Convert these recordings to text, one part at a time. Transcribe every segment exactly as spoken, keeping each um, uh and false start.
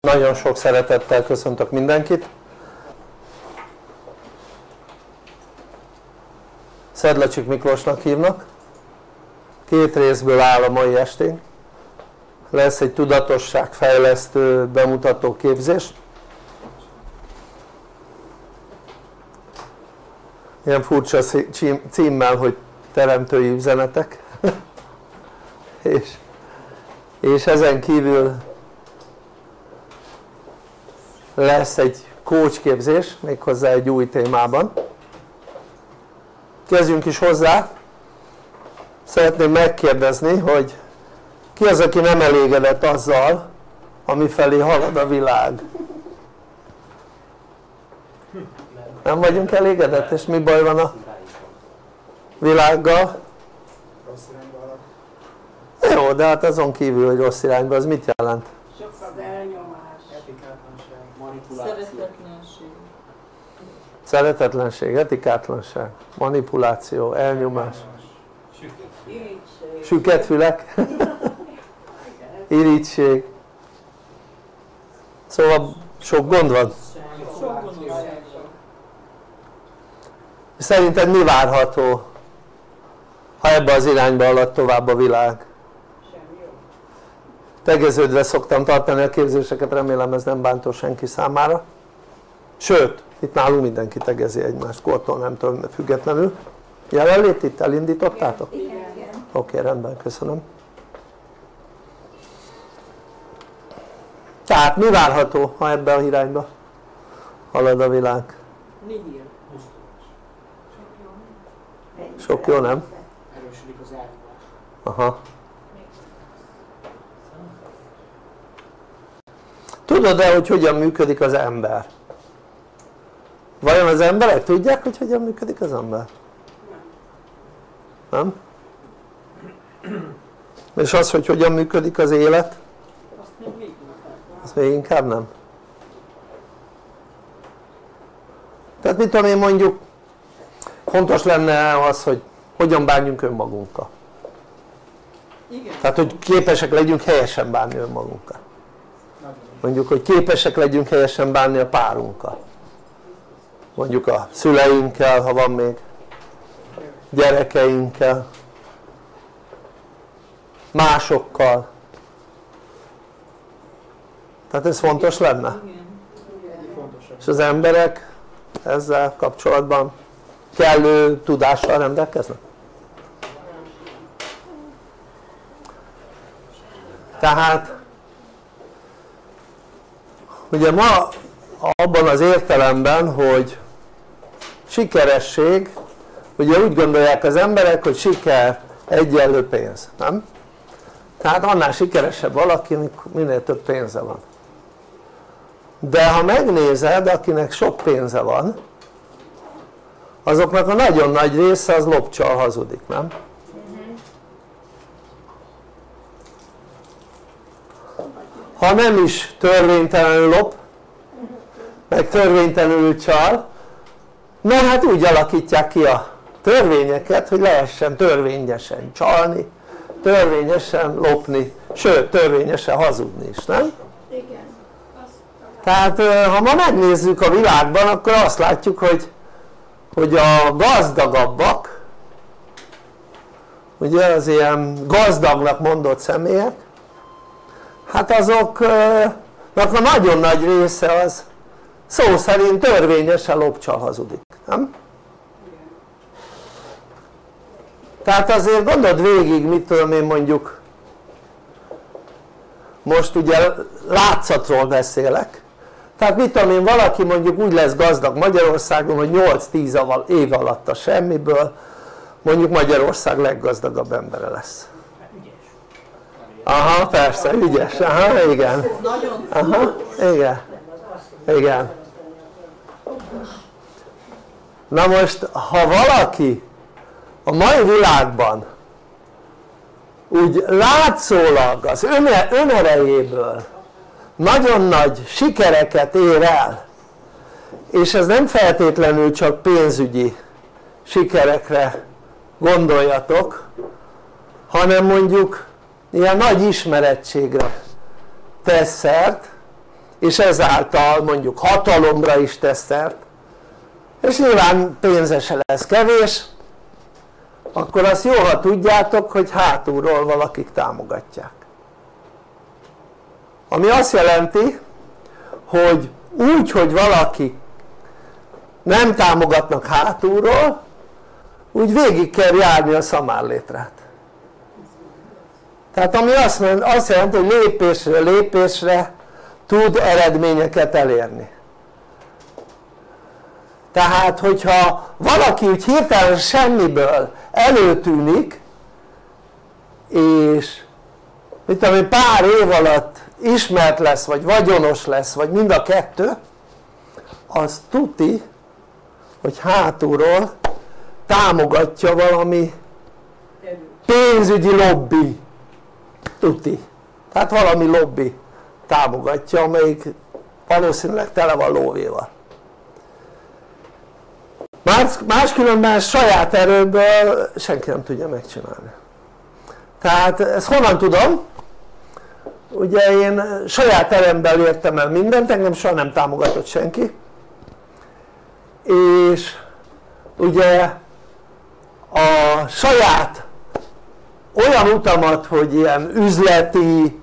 Nagyon sok szeretettel köszöntök mindenkit. Szedlacsik Miklósnak hívnak. Két részből áll a mai esténk. Lesz egy tudatosságfejlesztő bemutató képzés. Ilyen furcsa címmel, hogy teremtői üzenetek. és, és ezen kívül lesz egy coach képzés, méghozzá egy új témában. Kezdjünk is hozzá. Szeretném megkérdezni, hogy ki az, aki nem elégedett azzal, amifelé halad a világ? Nem vagyunk elégedett? És mi baj van a világgal? Jó, de hát azon kívül, hogy rossz irányba, az mit jelent? Sokkal elnyomás, etikátlanság, manipuláció. Szeretetlenség. Szeretetlenség, etikátlanság, manipuláció, elnyomás. Irigység. Süket fülek. Irigység. Szóval sok gond van. Sok gondosság. Szerinted mi várható, ha ebbe az irányba halad tovább a világ? Tegeződve szoktam tartani a képzéseket, remélem ez nem bántó senki számára. Sőt, itt nálunk mindenki tegezi egymást, kortól nemtől függetlenül. Jelenlét itt elindítottátok? Igen. Oké, okay, rendben, köszönöm. Tehát mi várható, ha ebbe a irányba halad a világ? Nihil. Sok jó, nem? Erősödik az elnyomás. Aha. Tudod-e, hogy hogyan működik az ember? Vajon az emberek tudják, hogy hogyan működik az ember? Nem? És az, hogy hogyan működik az élet? Azt még inkább nem. Tehát mit tudom én, mondjuk fontos lenne az, hogy hogyan bánjunk önmagunkkal. Igen. Tehát, hogy képesek legyünk helyesen bánni önmagunkkal. Mondjuk, hogy képesek legyünk helyesen bánni a párunkkal. Mondjuk a szüleinkkel, ha van még, gyerekeinkkel, másokkal. Tehát ez fontos lenne? És az emberek ezzel kapcsolatban kellő tudással rendelkeznek? Tehát ugye ma abban az értelemben, hogy sikeresség, ugye úgy gondolják az emberek, hogy siker egyenlő pénz, nem? Tehát annál sikeresebb valaki, minél több pénze van. De ha megnézed, akinek sok pénze van, azoknak a nagyon nagy része az lopcsal hazudik, nem? Ha nem is törvénytelenül lop, meg törvénytelenül csal, mert hát úgy alakítják ki a törvényeket, hogy lehessen törvényesen csalni, törvényesen lopni, sőt törvényesen hazudni is, nem? Igen. Tehát ha ma megnézzük a világban, akkor azt látjuk, hogy, hogy a gazdagabbak, ugye az ilyen gazdagnak mondott személyek, hát azoknak a nagyon nagy része az szó szerint törvényesen lopcsal hazudik, nem? Tehát azért gondold végig, mit tudom én, mondjuk most ugye látszatról beszélek, tehát mit tudom én, valaki mondjuk úgy lesz gazdag Magyarországon, hogy nyolc-tíz év alatt a semmiből mondjuk Magyarország leggazdagabb embere lesz. Aha, persze, ügyes, aha, igen. Aha, igen. Igen. Na most, ha valaki a mai világban úgy látszólag az önerejéből nagyon nagy sikereket ér el, és ez nem feltétlenül csak pénzügyi sikerekre gondoljatok, hanem mondjuk ilyen nagy ismerettségre tesz szert, és ezáltal mondjuk hatalomra is tesz szert, és nyilván pénze se lesz kevés, akkor azt jó, ha tudjátok, hogy hátulról valakik támogatják. Ami azt jelenti, hogy úgy, hogy valaki nem támogatnak hátulról, úgy végig kell járni a szamárlétrát. Tehát ami azt, azt jelenti, hogy lépésre lépésre tud eredményeket elérni. Tehát hogyha valaki úgy hirtelen semmiből előtűnik, és mit tudom én, pár év alatt ismert lesz, vagy vagyonos lesz, vagy mind a kettő, az tuti, hogy hátulról támogatja valami pénzügyi lobby, tuti, tehát valami lobby támogatja, amelyik valószínűleg tele van lóvéval. Más, máskülönben saját erőből senki nem tudja megcsinálni. Tehát ezt honnan tudom? Ugye én saját erőmből értem el mindent, engem soha nem támogatott senki, és ugye a saját olyan utamat, hogy ilyen üzleti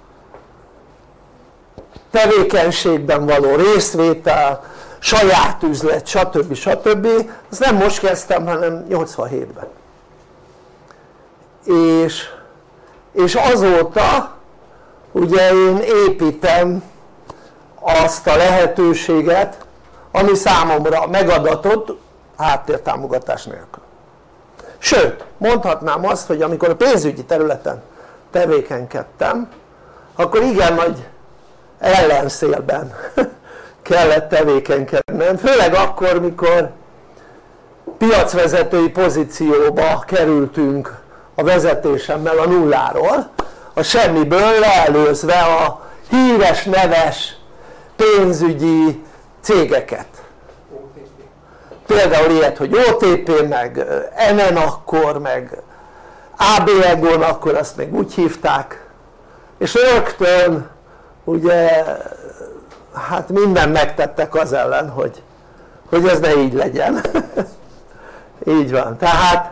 tevékenységben való részvétel, saját üzlet, stb. stb. Azt nem most kezdtem, hanem nyolcvanhétben. És, és azóta ugye én építem azt a lehetőséget, ami számomra megadatott háttértámogatás nélkül. Sőt, mondhatnám azt, hogy amikor a pénzügyi területen tevékenykedtem, akkor igen nagy ellenszélben kellett tevékenykednem, főleg akkor, mikor piacvezetői pozícióba kerültünk a vezetésemmel a nulláról, a semmiből leelőzve a híres, neves pénzügyi cégeket. Például ilyet, hogy o té pé, meg en en akkor, meg á bé Egon, akkor azt még úgy hívták, és rögtön ugye hát mindent megtettek az ellen, hogy, hogy ez ne így legyen. Így van. Tehát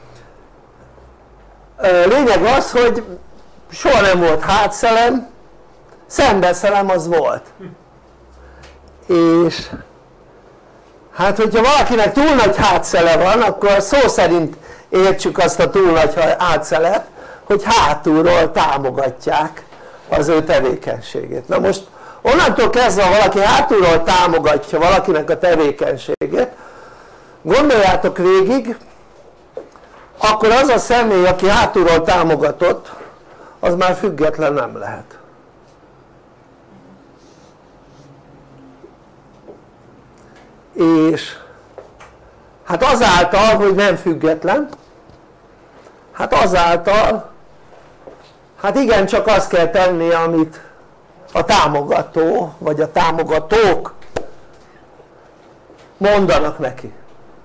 lényeg az, hogy soha nem volt hátszelem, szembeszelem az volt. És hát hogyha valakinek túl nagy hátszele van, akkor szó szerint értsük azt a túl nagy hátszelet, hogy hátulról támogatják az ő tevékenységét. Na most onnantól kezdve, valaki hátulról támogatja valakinek a tevékenységét, gondoljátok végig, akkor az a személy, aki hátulról támogatott, az már független nem lehet. És hát azáltal, hogy nem független, hát azáltal, hát igencsak azt kell tennie, amit a támogató, vagy a támogatók mondanak neki.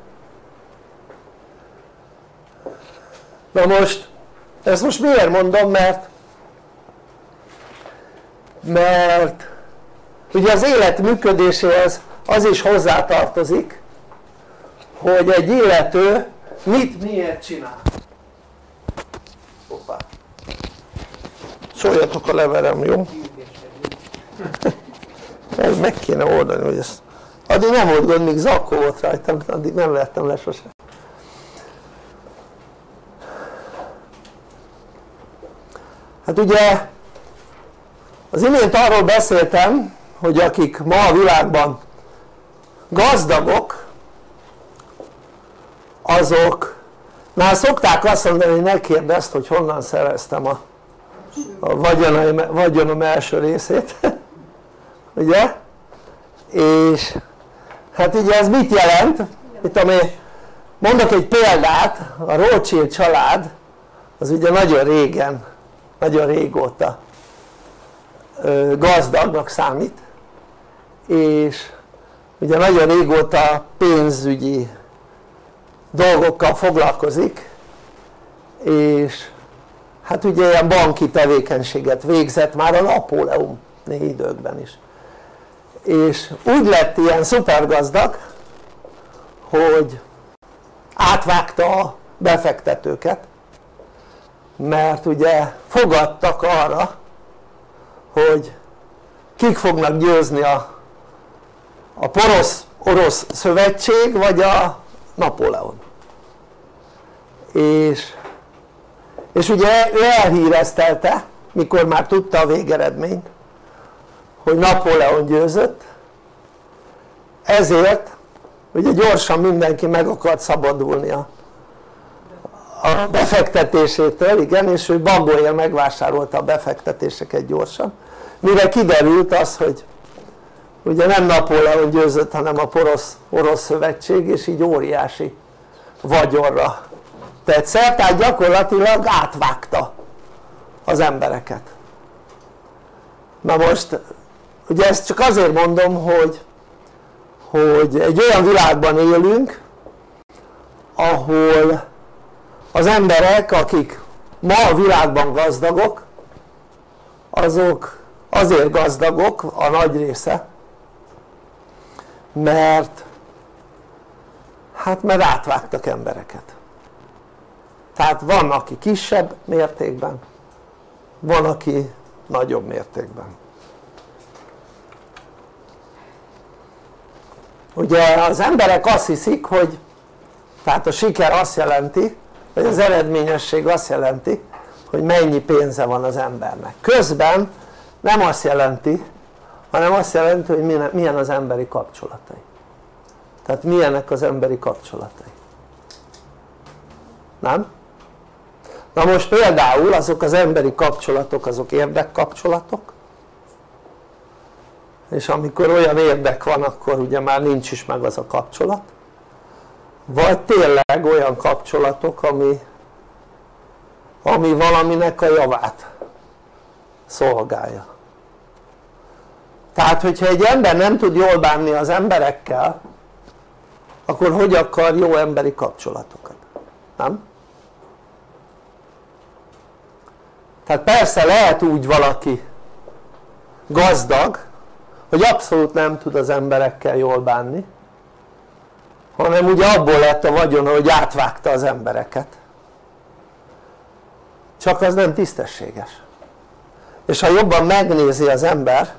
Na most, ezt most miért mondom? Mert mert ugye az élet működéséhez az is hozzátartozik, hogy egy illető mit miért csinál. Hoppá. Szóljatok a leverem, jó? Meg kéne oldani, hogy ezt addig nem volt gond, még zakkó volt rajtam, addig nem vertem le sosem. Hát ugye az imént arról beszéltem, hogy akik ma a világban gazdagok, azoknál szokták azt mondani, hogy ne kérdezd, hogy honnan szereztem a, a vagyonom, vagyonom első részét, ugye? És hát ugye ez mit jelent? Itt, ami, mondok egy példát, a Rothschild család az ugye nagyon régen, nagyon régóta gazdagnak számít, és ugye nagyon régóta pénzügyi dolgokkal foglalkozik, és hát ugye ilyen banki tevékenységet végzett már a napóleoni időkben is. és úgy lett ilyen szupergazdag, hogy átvágta a befektetőket, mert ugye fogadtak arra, hogy kik fognak győzni a, a porosz-orosz szövetség vagy a Napóleon. És, és ugye ő elhíreztelte, mikor már tudta a végeredményt, hogy Napóleon győzött, ezért ugye gyorsan mindenki meg akart szabadulni a, a befektetésétől, igen, és ő Bagóért megvásárolta a befektetéseket gyorsan, mire kiderült az, hogy ugye nem Napóleon győzött, hanem a porosz-orosz szövetség, és így óriási vagyonra tett szert, tehát gyakorlatilag átvágta az embereket. Na most ugye ezt csak azért mondom, hogy, hogy egy olyan világban élünk, ahol az emberek, akik ma a világban gazdagok, azok azért gazdagok, a nagy része, mert hát mert átvágtak embereket. Tehát van, aki kisebb mértékben, van, aki nagyobb mértékben. Ugye az emberek azt hiszik, hogy tehát a siker azt jelenti, vagy az eredményesség azt jelenti, hogy mennyi pénze van az embernek. Közben nem azt jelenti, hanem azt jelenti, hogy milyen az emberi kapcsolatai. Tehát milyenek az emberi kapcsolatai. Nem? Na most például azok az emberi kapcsolatok, azok érdekkapcsolatok, és amikor olyan érdek van, akkor ugye már nincs is meg az a kapcsolat, vagy tényleg olyan kapcsolatok, ami, ami valaminek a javát szolgálja. Tehát hogyha egy ember nem tud jól bánni az emberekkel, akkor hogy akar jó emberi kapcsolatokat? Nem? Tehát persze lehet úgy valaki gazdag, hogy abszolút nem tud az emberekkel jól bánni, hanem ugye abból lett a vagyona, hogy átvágta az embereket. Csak az nem tisztességes. És ha jobban megnézi az ember,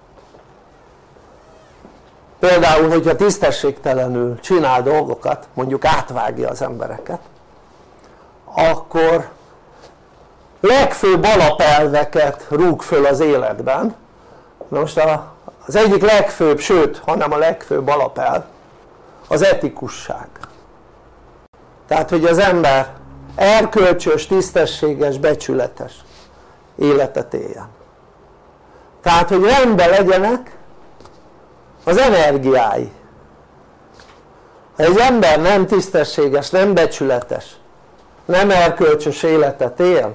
például, hogyha tisztességtelenül csinál dolgokat, mondjuk átvágja az embereket, akkor legfőbb alapelveket rúg föl az életben. Na most a, az egyik legfőbb, sőt, hanem a legfőbb alapelv az etikusság. Tehát, hogy az ember erkölcsös, tisztességes, becsületes életet éljen. Tehát, hogy rendben legyenek az energiái. Ha egy ember nem tisztességes, nem becsületes, nem erkölcsös életet él,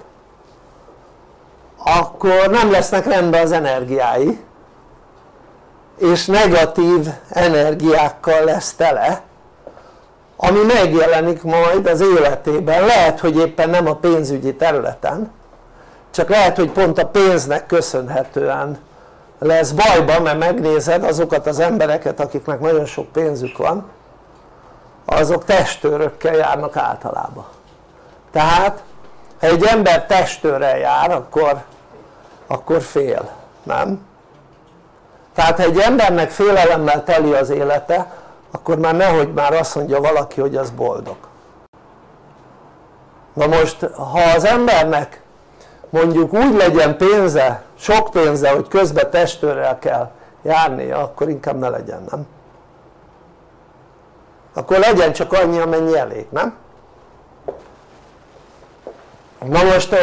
akkor nem lesznek rendben az energiái, és negatív energiákkal lesz tele, ami megjelenik majd az életében. Lehet, hogy éppen nem a pénzügyi területen, csak lehet, hogy pont a pénznek köszönhetően lesz bajban, mert megnézed azokat az embereket, akiknek nagyon sok pénzük van, azok testőrökkel járnak általában. Tehát ha egy ember testőrrel jár, akkor, akkor fél, nem? Tehát ha egy embernek félelemmel teli az élete, akkor már nehogy már azt mondja valaki, hogy az boldog. Na most, ha az embernek mondjuk úgy legyen pénze, sok pénze, hogy közben testőrrel kell járnia, akkor inkább ne legyen, nem? Akkor legyen csak annyi, amennyi elég, nem? Na most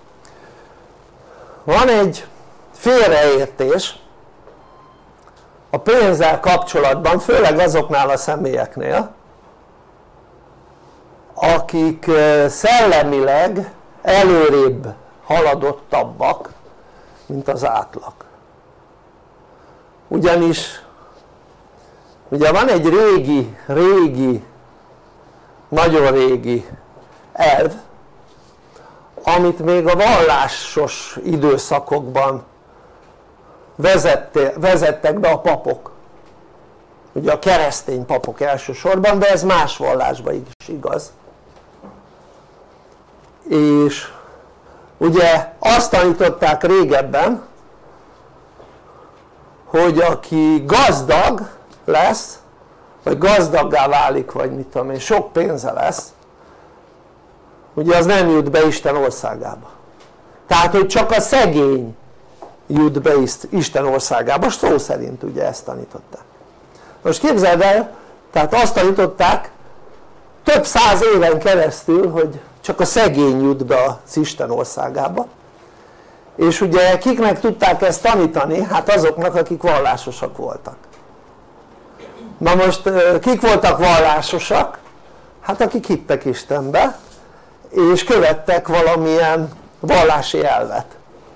van egy félreértés a pénzzel kapcsolatban, főleg azoknál a személyeknél, akik szellemileg előrébb haladottabbak, mint az átlag. Ugyanis ugye van egy régi, régi, nagyon régi elv, amit még a vallásos időszakokban vezette, vezettek be a papok, ugye a keresztény papok elsősorban, de ez más vallásban is igaz. És ugye azt tanították régebben, hogy aki gazdag lesz, vagy gazdaggá válik, vagy mit tudom én, sok pénze lesz, ugye az nem jut be Isten országába. Tehát, hogy csak a szegény jut be Isten országába, szó szerint ugye ezt tanították. Most képzeld el, tehát azt tanították több száz éven keresztül, hogy csak a szegény jut be az Isten országába, és ugye kiknek tudták ezt tanítani? Hát azoknak, akik vallásosak voltak. Na most kik voltak vallásosak? Hát akik hittek Istenbe és követtek valamilyen vallási elvet.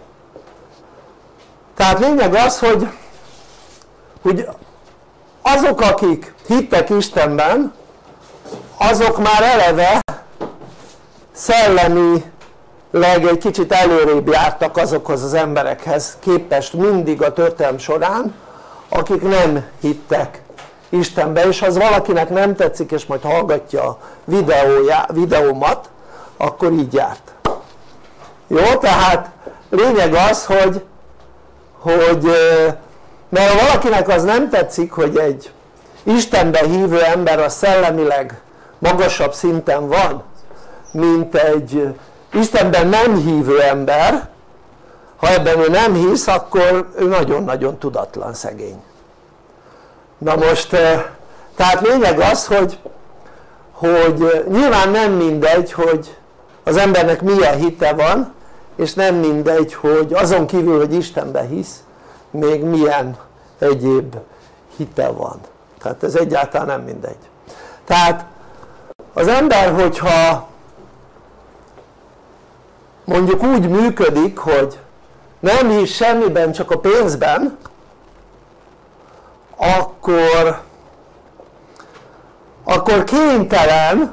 Tehát lényeg az, hogy, hogy azok, akik hittek Istenben, azok már eleve szellemileg egy kicsit előrébb jártak azokhoz az emberekhez képest mindig a történelem során, akik nem hittek Istenbe, és ha az valakinek nem tetszik, és majd hallgatja a videójá, videómat, akkor így járt. Jó? Tehát lényeg az, hogy, hogy mert ha valakinek az nem tetszik, hogy egy Istenbe hívő ember a szellemileg magasabb szinten van, mint egy Istenben nem hívő ember, ha ebben ő nem hisz, akkor ő nagyon-nagyon tudatlan szegény. Na most, tehát lényeg az, hogy, hogy nyilván nem mindegy, hogy az embernek milyen hite van, és nem mindegy, hogy azon kívül, hogy Istenben hisz, még milyen egyéb hite van. Tehát ez egyáltalán nem mindegy. Tehát az ember, hogyha mondjuk úgy működik, hogy nem hisz semmiben, csak a pénzben, akkor, akkor kénytelen,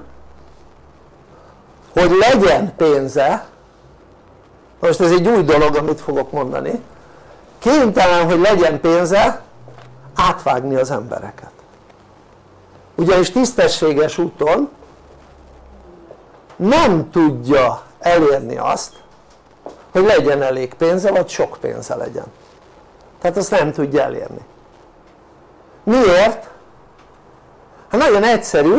hogy legyen pénze, most ez egy új dolog, amit fogok mondani, kénytelen, hogy legyen pénze átvágni az embereket. Ugyanis tisztességes úton nem tudja elérni azt, hogy legyen elég pénze, vagy sok pénze legyen. Tehát azt nem tudja elérni. Miért? Hát nagyon egyszerű,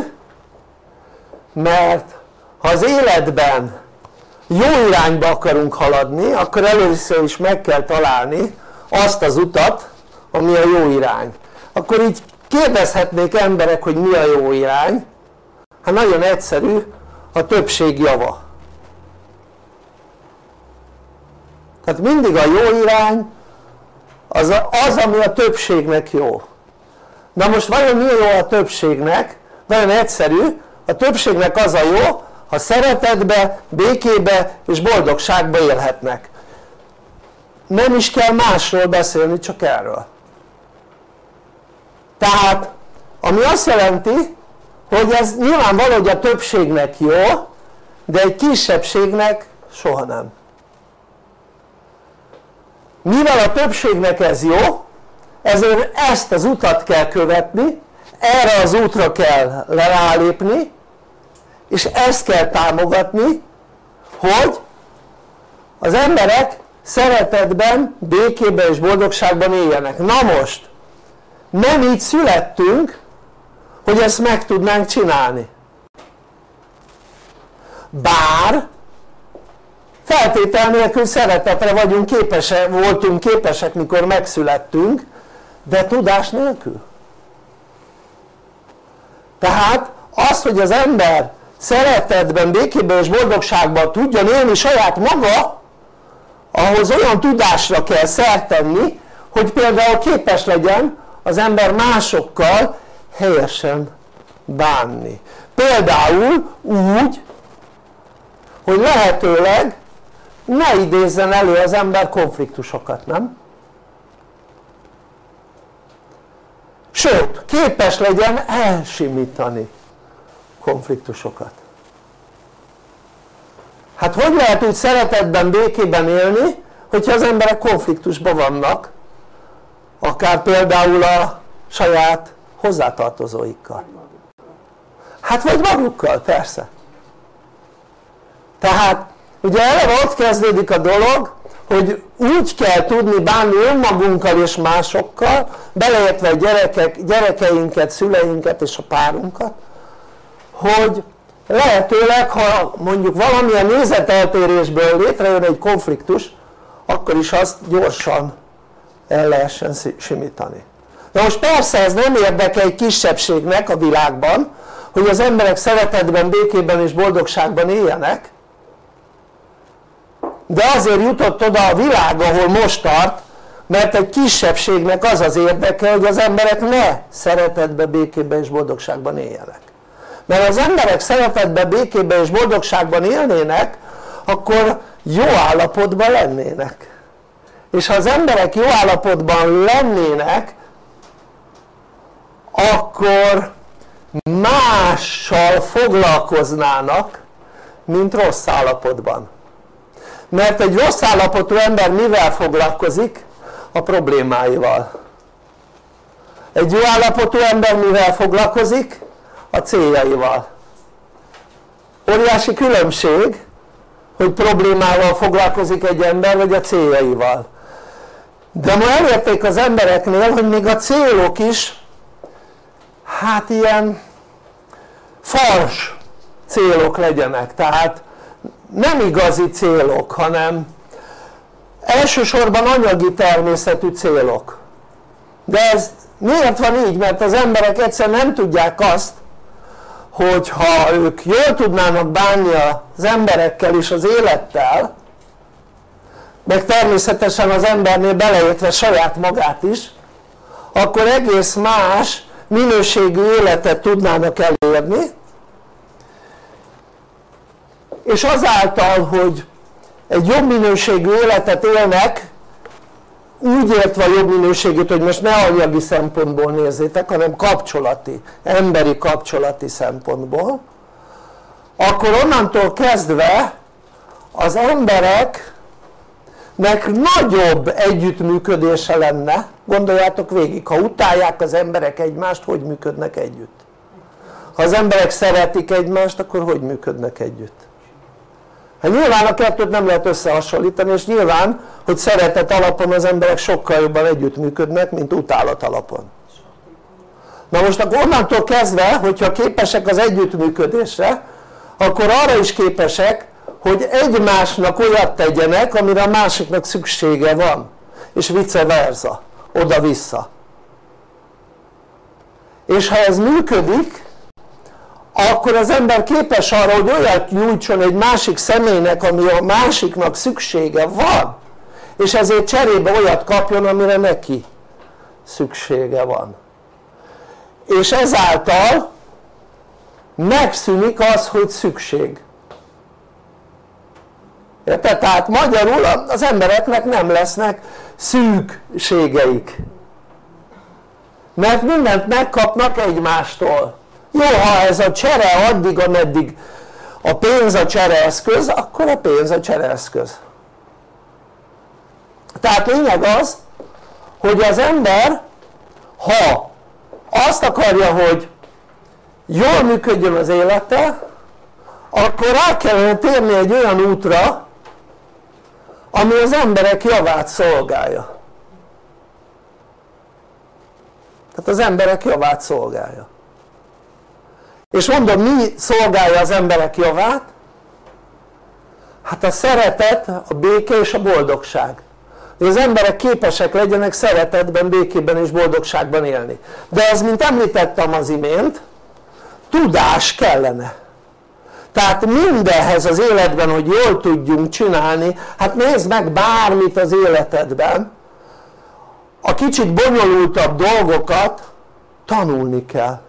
mert ha az életben jó irányba akarunk haladni, akkor először is meg kell találni azt az utat, ami a jó irány. Akkor így kérdezhetnék emberek, hogy mi a jó irány? Hát nagyon egyszerű, a többség java. Tehát mindig a jó irány az, az, ami a többségnek jó. Na most vajon mi jó a többségnek? Nagyon egyszerű, a többségnek az a jó, ha szeretetbe, békébe és boldogságba élhetnek. Nem is kell másról beszélni, csak erről. Tehát, ami azt jelenti, hogy ez nyilvánvaló, hogy a többségnek jó, de egy kisebbségnek soha nem. Mivel a többségnek ez jó, ezért ezt az utat kell követni, erre az útra kell rálépni, és ezt kell támogatni, hogy az emberek szeretetben, békében és boldogságban éljenek. Na most, nem így születtünk, hogy ezt meg tudnánk csinálni. Bár feltétel nélkül szeretetre vagyunk képesek, voltunk képesek, mikor megszülettünk, de tudás nélkül. Tehát az, hogy az ember szeretetben, békében és boldogságban tudjon élni saját maga, ahhoz olyan tudásra kell szert tenni, hogy például képes legyen az ember másokkal helyesen bánni. Például úgy, hogy lehetőleg ne idézzen elő az ember konfliktusokat, nem? Sőt, képes legyen elsimítani konfliktusokat. Hát hogy lehet úgy szeretetben, békében élni, hogyha az emberek konfliktusban vannak, akár például a saját hozzátartozóikkal. Hát vagy magukkal, persze. Tehát ugye eleve ott kezdődik a dolog, hogy úgy kell tudni bánni önmagunkkal és másokkal, beleértve a gyerekek, gyerekeinket, szüleinket és a párunkat, hogy lehetőleg, ha mondjuk valamilyen nézeteltérésből létrejön egy konfliktus, akkor is azt gyorsan el lehessen simítani. Na most persze ez nem érdeke egy kisebbségnek a világban, hogy az emberek szeretetben, békében és boldogságban éljenek, de azért jutott oda a világ, ahol most tart, mert egy kisebbségnek az az érdeke, hogy az emberek ne szeretetben, békében és boldogságban éljenek. Mert az emberek szeretetben, békében és boldogságban élnének, akkor jó állapotban lennének. És ha az emberek jó állapotban lennének, akkor mással foglalkoznának, mint rossz állapotban. Mert egy rossz állapotú ember mivel foglalkozik? A problémáival. Egy jó állapotú ember mivel foglalkozik? A céljaival. Óriási különbség, hogy problémával foglalkozik egy ember, vagy a céljaival. De ma elérték az embereknél, hogy még a célok is hát ilyen fals célok legyenek, tehát nem igazi célok, hanem elsősorban anyagi természetű célok. De ez miért van így? Mert az emberek egyszerűen nem tudják azt, hogy ha ők jól tudnának bánni az emberekkel és az élettel, meg természetesen az embernél beleértve saját magát is, akkor egész más minőségű életet tudnának elérni, és azáltal, hogy egy jobb minőségű életet élnek, úgy értve a jobb minőségét, hogy most ne anyagi szempontból nézzétek, hanem kapcsolati, emberi kapcsolati szempontból, akkor onnantól kezdve az embereknek nagyobb együttműködése lenne. Gondoljátok végig, ha utálják az emberek egymást, hogy működnek együtt? Ha az emberek szeretik egymást, akkor hogy működnek együtt? Hát nyilván a kettőt nem lehet összehasonlítani, és nyilván, hogy szeretet alapon az emberek sokkal jobban együttműködnek, mint utálat alapon. Na most akkor onnantól kezdve, hogyha képesek az együttműködésre, akkor arra is képesek, hogy egymásnak olyat tegyenek, amire a másiknak szüksége van, és vice versa, oda-vissza. És ha ez működik, akkor az ember képes arra, hogy olyat nyújtson egy másik személynek, ami a másiknak szüksége van, és ezért cserébe olyat kapjon, amire neki szüksége van. És ezáltal megszűnik az, hogy szükség. Érted? Tehát magyarul az embereknek nem lesznek szűkségeik. Mert mindent megkapnak egymástól. Jó, ha ez a csere addig, ameddig a pénz a csereeszköz, akkor a pénz a csereeszköz. Tehát lényeg az, hogy az ember, ha azt akarja, hogy jól működjön az élete, akkor rá kellene térni egy olyan útra, ami az emberek javát szolgálja. Tehát az emberek javát szolgálja. És mondom, mi szolgálja az emberek javát? Hát a szeretet, a béke és a boldogság. Hogy az emberek képesek legyenek szeretetben, békében és boldogságban élni. De ez, mint említettem az imént, tudás kellene. Tehát mindenhez az életben, hogy jól tudjunk csinálni, hát nézd meg bármit az életedben, a kicsit bonyolultabb dolgokat tanulni kell.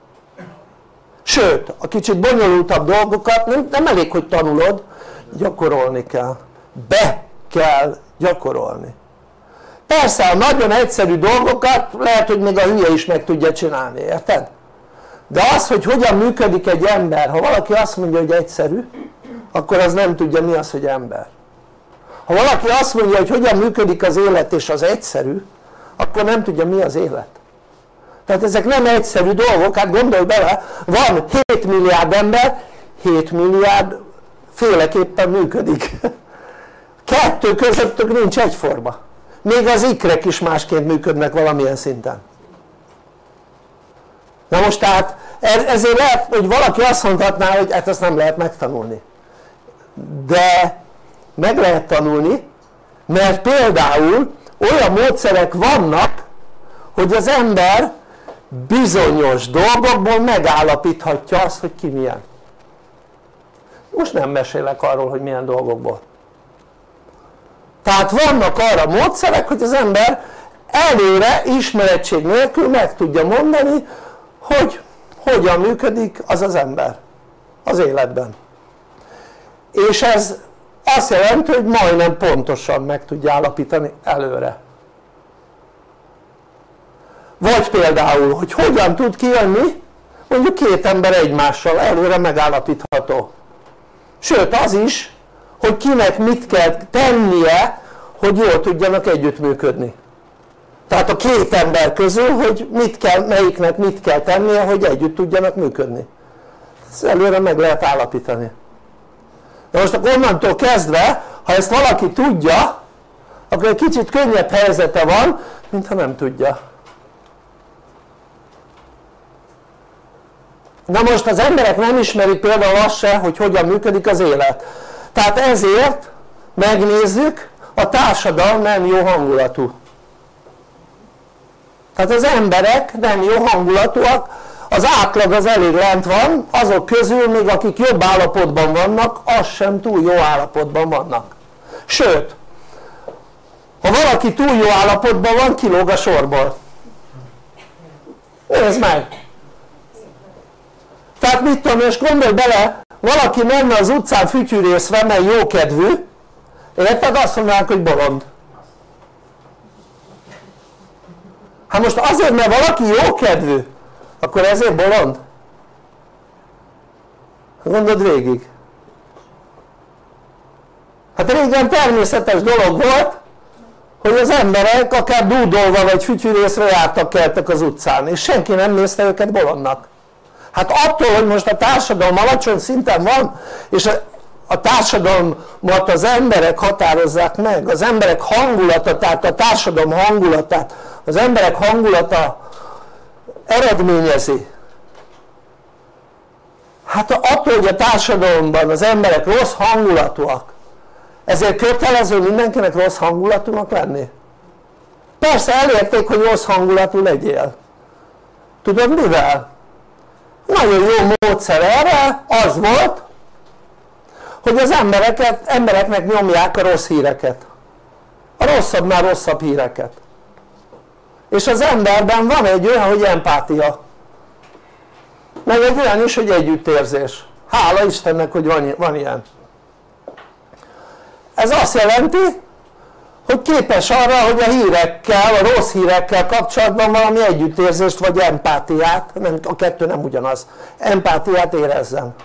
Sőt, a kicsit bonyolultabb dolgokat nem, nem elég, hogy tanulod, gyakorolni kell. Be kell gyakorolni. Persze a nagyon egyszerű dolgokat lehet, hogy még a hülye is meg tudja csinálni, érted? De az, hogy hogyan működik egy ember, ha valaki azt mondja, hogy egyszerű, akkor az nem tudja, mi az, hogy ember. Ha valaki azt mondja, hogy hogyan működik az élet és az egyszerű, akkor nem tudja mi az élet. Tehát ezek nem egyszerű dolgok, hát gondolj bele, van hét milliárd ember, hét milliárd féleképpen működik. Kettő közöttük nincs egyforma. Még az ikrek is másként működnek valamilyen szinten. Na most tehát ezért lehet, hogy valaki azt mondhatná, hogy hát ezt nem lehet megtanulni. De meg lehet tanulni, mert például olyan módszerek vannak, hogy az ember bizonyos dolgokból megállapíthatja azt, hogy ki milyen. Most nem mesélek arról, hogy milyen dolgokból. Tehát vannak arra módszerek, hogy az ember előre ismerettség nélkül meg tudja mondani, hogy hogyan működik az az ember az életben. És ez azt jelenti, hogy majdnem pontosan meg tudja állapítani előre. Vagy például, hogy hogyan tud kijönni mondjuk két ember egymással, előre megállapítható. Sőt az is, hogy kinek mit kell tennie, hogy jól tudjanak együttműködni. Tehát a két ember közül, hogy mit kell, melyiknek mit kell tennie, hogy együtt tudjanak működni. Ezt előre meg lehet állapítani. De most akkor onnantól kezdve, ha ezt valaki tudja, akkor egy kicsit könnyebb helyzete van, mint ha nem tudja. Na most az emberek nem ismerik például azt se, hogy hogyan működik az élet. Tehát ezért megnézzük, a társadalom nem jó hangulatú. Tehát az emberek nem jó hangulatúak, az átlag az elég lent van, azok közül még akik jobb állapotban vannak, az sem túl jó állapotban vannak. Sőt, ha valaki túl jó állapotban van, kilóg a sorból. Nézd meg! Tehát mit tudom, és gondolj bele, valaki menne az utcán fütyűrészve, mert jókedvű, érted? Azt mondanák, hogy bolond. Hát most azért, mert valaki jókedvű, akkor ezért bolond? Gondold végig. Hát régen természetes dolog volt, hogy az emberek akár dúdolva vagy fütyűrészre jártak, keltek az utcán, és senki nem nézte őket bolondnak. Hát attól, hogy most a társadalom alacsony szinten van, és a, a társadalmat az emberek határozzák meg, az emberek hangulata, tehát a társadalom hangulatát, az emberek hangulata eredményezi. Hát attól, hogy a társadalomban az emberek rossz hangulatúak, ezért kötelező mindenkinek rossz hangulatúnak lenni? Persze elérték, hogy rossz hangulatú legyél. Tudod mivel? Nagyon jó módszer erre az volt, hogy az embereket, embereknek nyomják a rossz híreket. A rosszabbnál rosszabb híreket. És az emberben van egy olyan, hogy empátia. Meg egy olyan is, hogy együttérzés. Hála Istennek, hogy van, van ilyen. Ez azt jelenti, hogy képes arra, hogy a hírekkel, a rossz hírekkel kapcsolatban valami együttérzést vagy empátiát, nem, a kettő nem ugyanaz, empátiát érezzen.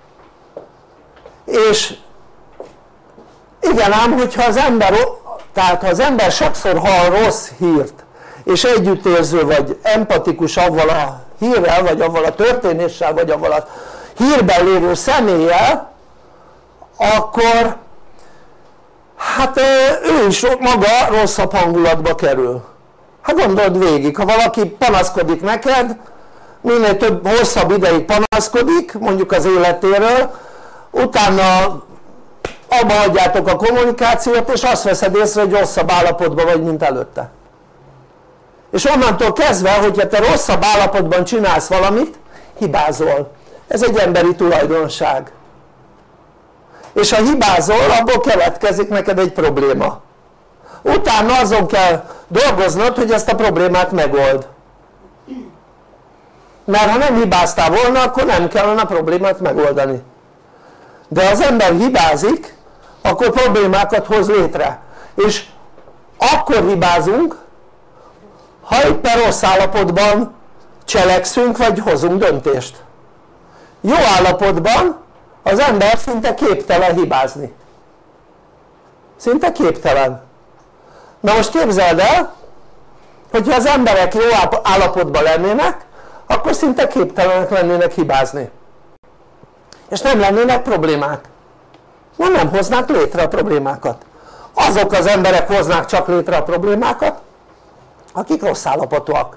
És igen ám, hogyha az ember, tehát ha az ember sokszor hall rossz hírt, és együttérző vagy empatikus avval a hírrel, vagy avval a történéssel, vagy avval a hírben lévő személlyel, akkor hát ő is maga rosszabb hangulatba kerül. Hát gondold végig, ha valaki panaszkodik neked, minél több, hosszabb ideig panaszkodik, mondjuk az életéről, utána abba hagyjátok a kommunikációt, és azt veszed észre, hogy rosszabb állapotban vagy, mint előtte. És onnantól kezdve, hogyha te rosszabb állapotban csinálsz valamit, hibázol. Ez egy emberi tulajdonság. És ha hibázol, abból keletkezik neked egy probléma. Utána azon kell dolgoznod, hogy ezt a problémát megold. Mert ha nem hibáztál volna, akkor nem kellene a problémát megoldani. De ha az ember hibázik, akkor problémákat hoz létre. És akkor hibázunk, ha éppen rossz állapotban cselekszünk, vagy hozunk döntést. Jó állapotban az ember szinte képtelen hibázni. Szinte képtelen. Na most képzeld el, hogyha az emberek jó állapotban lennének, akkor szinte képtelenek lennének hibázni, és nem lennének problémák, nem, nem hoznák létre a problémákat. Azok az emberek hoznák csak létre a problémákat, akik rossz állapotúak.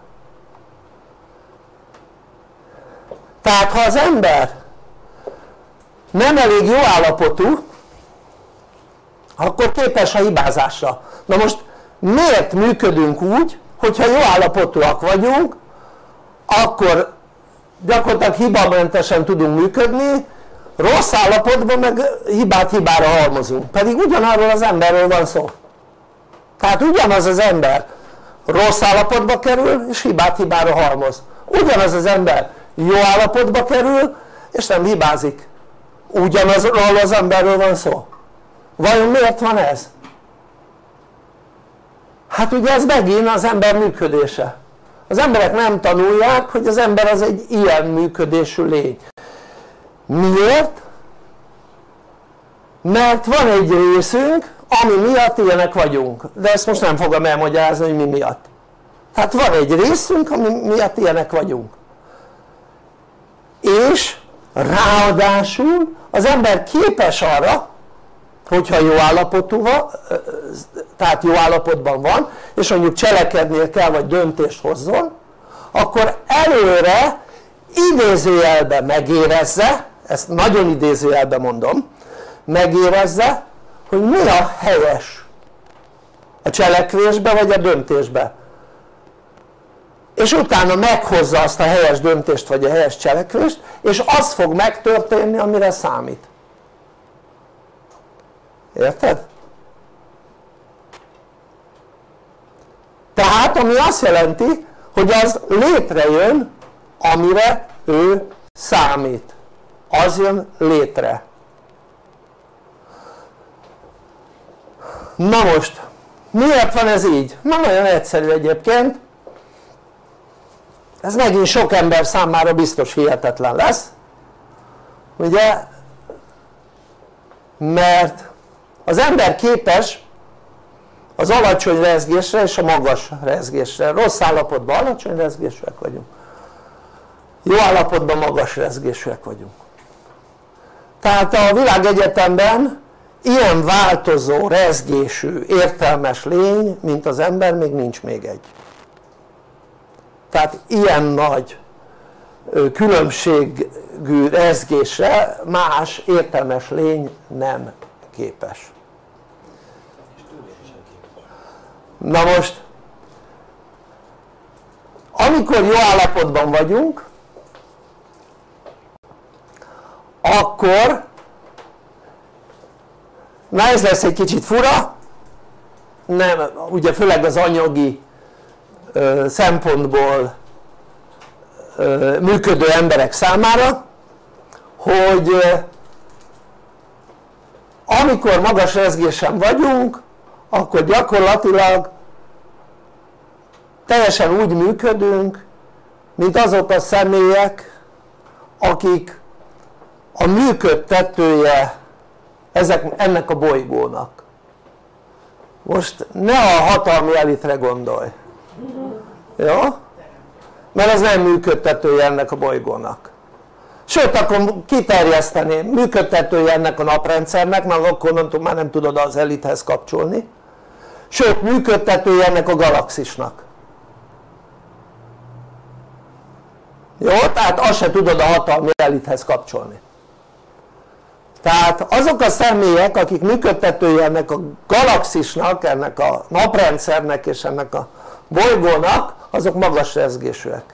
Tehát ha az ember nem elég jó állapotú, akkor képes a hibázásra. Na most miért működünk úgy, hogyha jó állapotúak vagyunk, akkor gyakorlatilag hibamentesen tudunk működni, rossz állapotban meg hibát hibára halmozunk, pedig ugyanarról az emberről van szó. Tehát ugyanaz az ember rossz állapotba kerül és hibát hibára halmoz, ugyanaz az ember jó állapotba kerül és nem hibázik, ugyanazról az emberről van szó. Vajon miért van ez? Hát ugye ez megint az ember működése. Az emberek nem tanulják, hogy az ember az egy ilyen működésű lény. Miért? Mert van egy részünk, ami miatt ilyenek vagyunk, de ezt most nem fogom elmagyarázni, hogy mi miatt. Tehát van egy részünk, ami miatt ilyenek vagyunk, és ráadásul az ember képes arra, hogyha jó állapotú van, tehát jó állapotban van, és mondjuk cselekednie kell, vagy döntést hozzon, akkor előre idézőjelben megérezze, ezt nagyon idézőjelben mondom, megérezze, hogy mi a helyes a cselekvésbe vagy a döntésbe, és utána meghozza azt a helyes döntést vagy a helyes cselekvést, és az fog megtörténni, amire számít. Érted? Tehát ami azt jelenti, hogy az létrejön, amire ő számít, az jön létre. Na most miért van ez így? Na nagyon egyszerű egyébként, ez megint sok ember számára biztos hihetetlen lesz, ugye, mert az ember képes az alacsony rezgésre és a magas rezgésre. Rossz állapotban alacsony rezgésűek vagyunk, jó állapotban magas rezgésűek vagyunk. Tehát a világegyetemben ilyen változó rezgésű értelmes lény, mint az ember, még nincs még egy. Tehát ilyen nagy különbségű rezgésre más értelmes lény nem képes. Na most, amikor jó állapotban vagyunk, akkor, na ez lesz egy kicsit fura, nem, ugye főleg az anyagi ö, szempontból ö, működő emberek számára, hogy ö, amikor magas rezgésen vagyunk, akkor gyakorlatilag teljesen úgy működünk, mint azok a személyek, akik a működtetője ezek, ennek a bolygónak. Most ne a hatalmi elitre gondolj, jó? Mert ez nem működtetője ennek a bolygónak. Sőt, akkor kiterjeszteném, működtetője ennek a naprendszernek, mert akkor mondtuk, már nem tudod az elithez kapcsolni. Sőt, működtetője ennek a galaxisnak. Jó? Tehát azt se tudod a hatalmi elithez kapcsolni. Tehát azok a személyek, akik működtetője ennek a galaxisnak, ennek a naprendszernek és ennek a bolygónak, azok magas rezgésűek.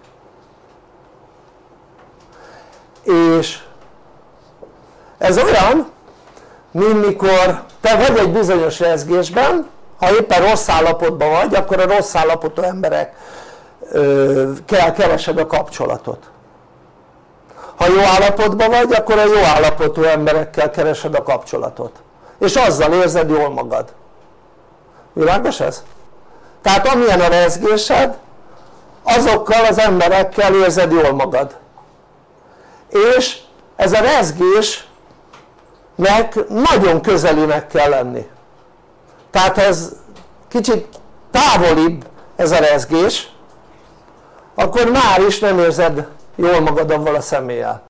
És ez olyan, mint mikor te vagy egy bizonyos rezgésben, ha éppen rossz állapotban vagy, akkor a rossz állapotú emberekkel keresed a kapcsolatot. Ha jó állapotban vagy, akkor a jó állapotú emberekkel keresed a kapcsolatot. És azzal érzed jól magad. Világos ez? Tehát amilyen a rezgésed, azokkal az emberekkel érzed jól magad. És ez a rezgésnek nagyon közelinek kell lenni. Tehát ez kicsit távolibb ez a rezgés, akkor már is nem érzed jól magad avval a személlyel.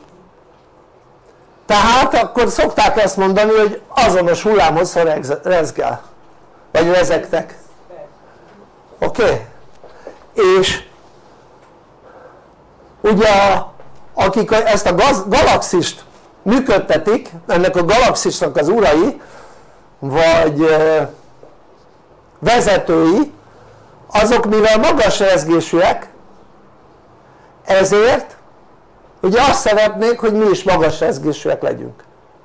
Tehát akkor szokták ezt mondani, hogy azonos hullámhosszon rezgel, vagy rezegtek. Oké? Okay? És ugye akik ezt a galaxist működtetik, ennek a galaxisnak az urai vagy vezetői, azok mivel magas rezgésűek, ezért ugye azt szeretnék, hogy mi is magas rezgésűek legyünk.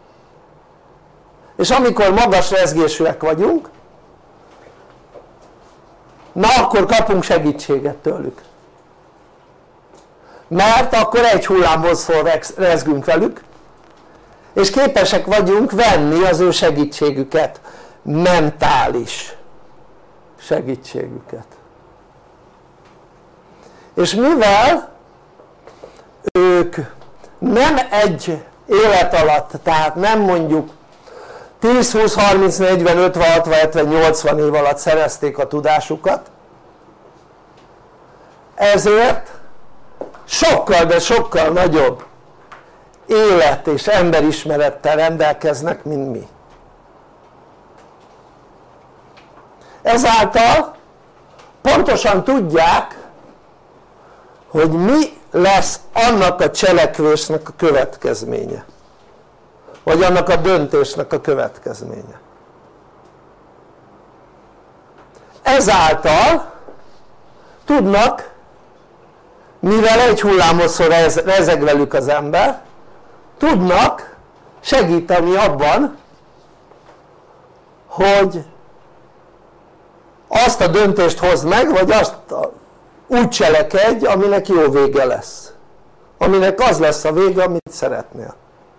És amikor magas rezgésűek vagyunk, na akkor kapunk segítséget tőlük, mert akkor egy hullámhosszon rezgünk velük, és képesek vagyunk venni az ő segítségüket, mentális segítségüket. És mivel ők nem egy élet alatt, tehát nem mondjuk tíz, húsz, harminc, negyven, ötven, hatvan, hetven, nyolcvan év alatt szerezték a tudásukat, ezért sokkal, de sokkal nagyobb élet és emberismerettel rendelkeznek, mint mi. Ezáltal pontosan tudják, hogy mi lesz annak a cselekvésnek a következménye, vagy annak a döntésnek a következménye. Ezáltal tudnak, mivel egy hullámhosszon rezeg velük az ember, tudnak segíteni abban, hogy azt a döntést hozd meg, vagy azt úgy cselekedj, aminek jó vége lesz, aminek az lesz a vége, amit szeretnél.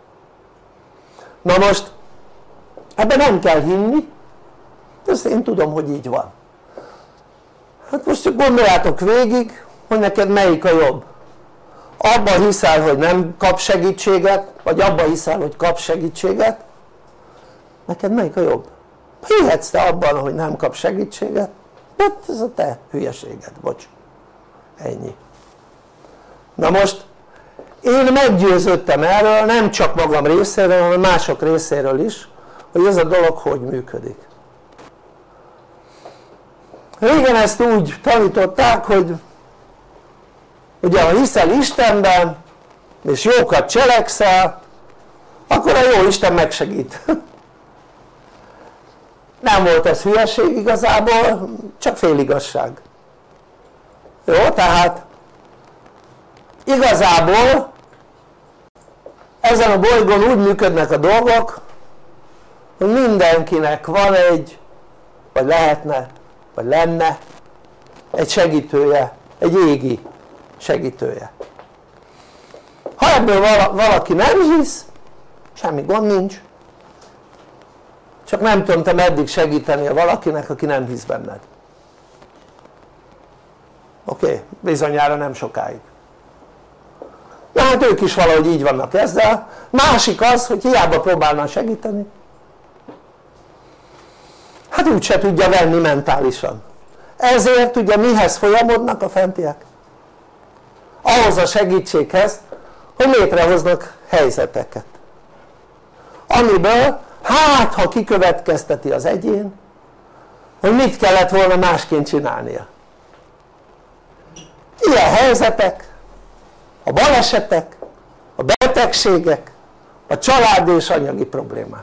Na most ebben nem kell hinni, ezt én tudom, hogy így van. Hát most csak gondoljátok végig, hogy neked melyik a jobb. Abban hiszel, hogy nem kapsz segítséget, vagy abban hiszel, hogy kapsz segítséget, neked melyik a jobb? Hihetsz te abban, hogy nem kapsz segítséget? Hát ez a te hülyeséged, bocs. Ennyi. Na most én meggyőződtem erről, nem csak magam részéről, hanem mások részéről is, hogy ez a dolog hogy működik. Régen ezt úgy tanították, hogy ugye ha hiszel Istenben, és jókat cselekszel, akkor a jó Isten megsegít. Nem volt ez hülyeség igazából, csak féligazság. Jó, tehát igazából ezen a bolygón úgy működnek a dolgok, hogy mindenkinek van egy, vagy lehetne, vagy lenne egy segítője, egy égi segítője. Ha ebből valaki nem hisz, semmi gond nincs, csak nem tudom te meddig segíteni a valakinek, aki nem hisz benned. Oké, okay, bizonyára nem sokáig. Na hát ők is valahogy így vannak ezzel. Másik az, hogy hiába próbálna segíteni, hát úgyse tudja venni mentálisan. Ezért ugye mihez folyamodnak a fentiek? Ahhoz a segítséghez, hogy létrehoznak helyzeteket, amiből hát ha kikövetkezteti az egyén, hogy mit kellett volna másként csinálnia. Ilyen helyzetek, a balesetek, a betegségek, a családi és anyagi problémák.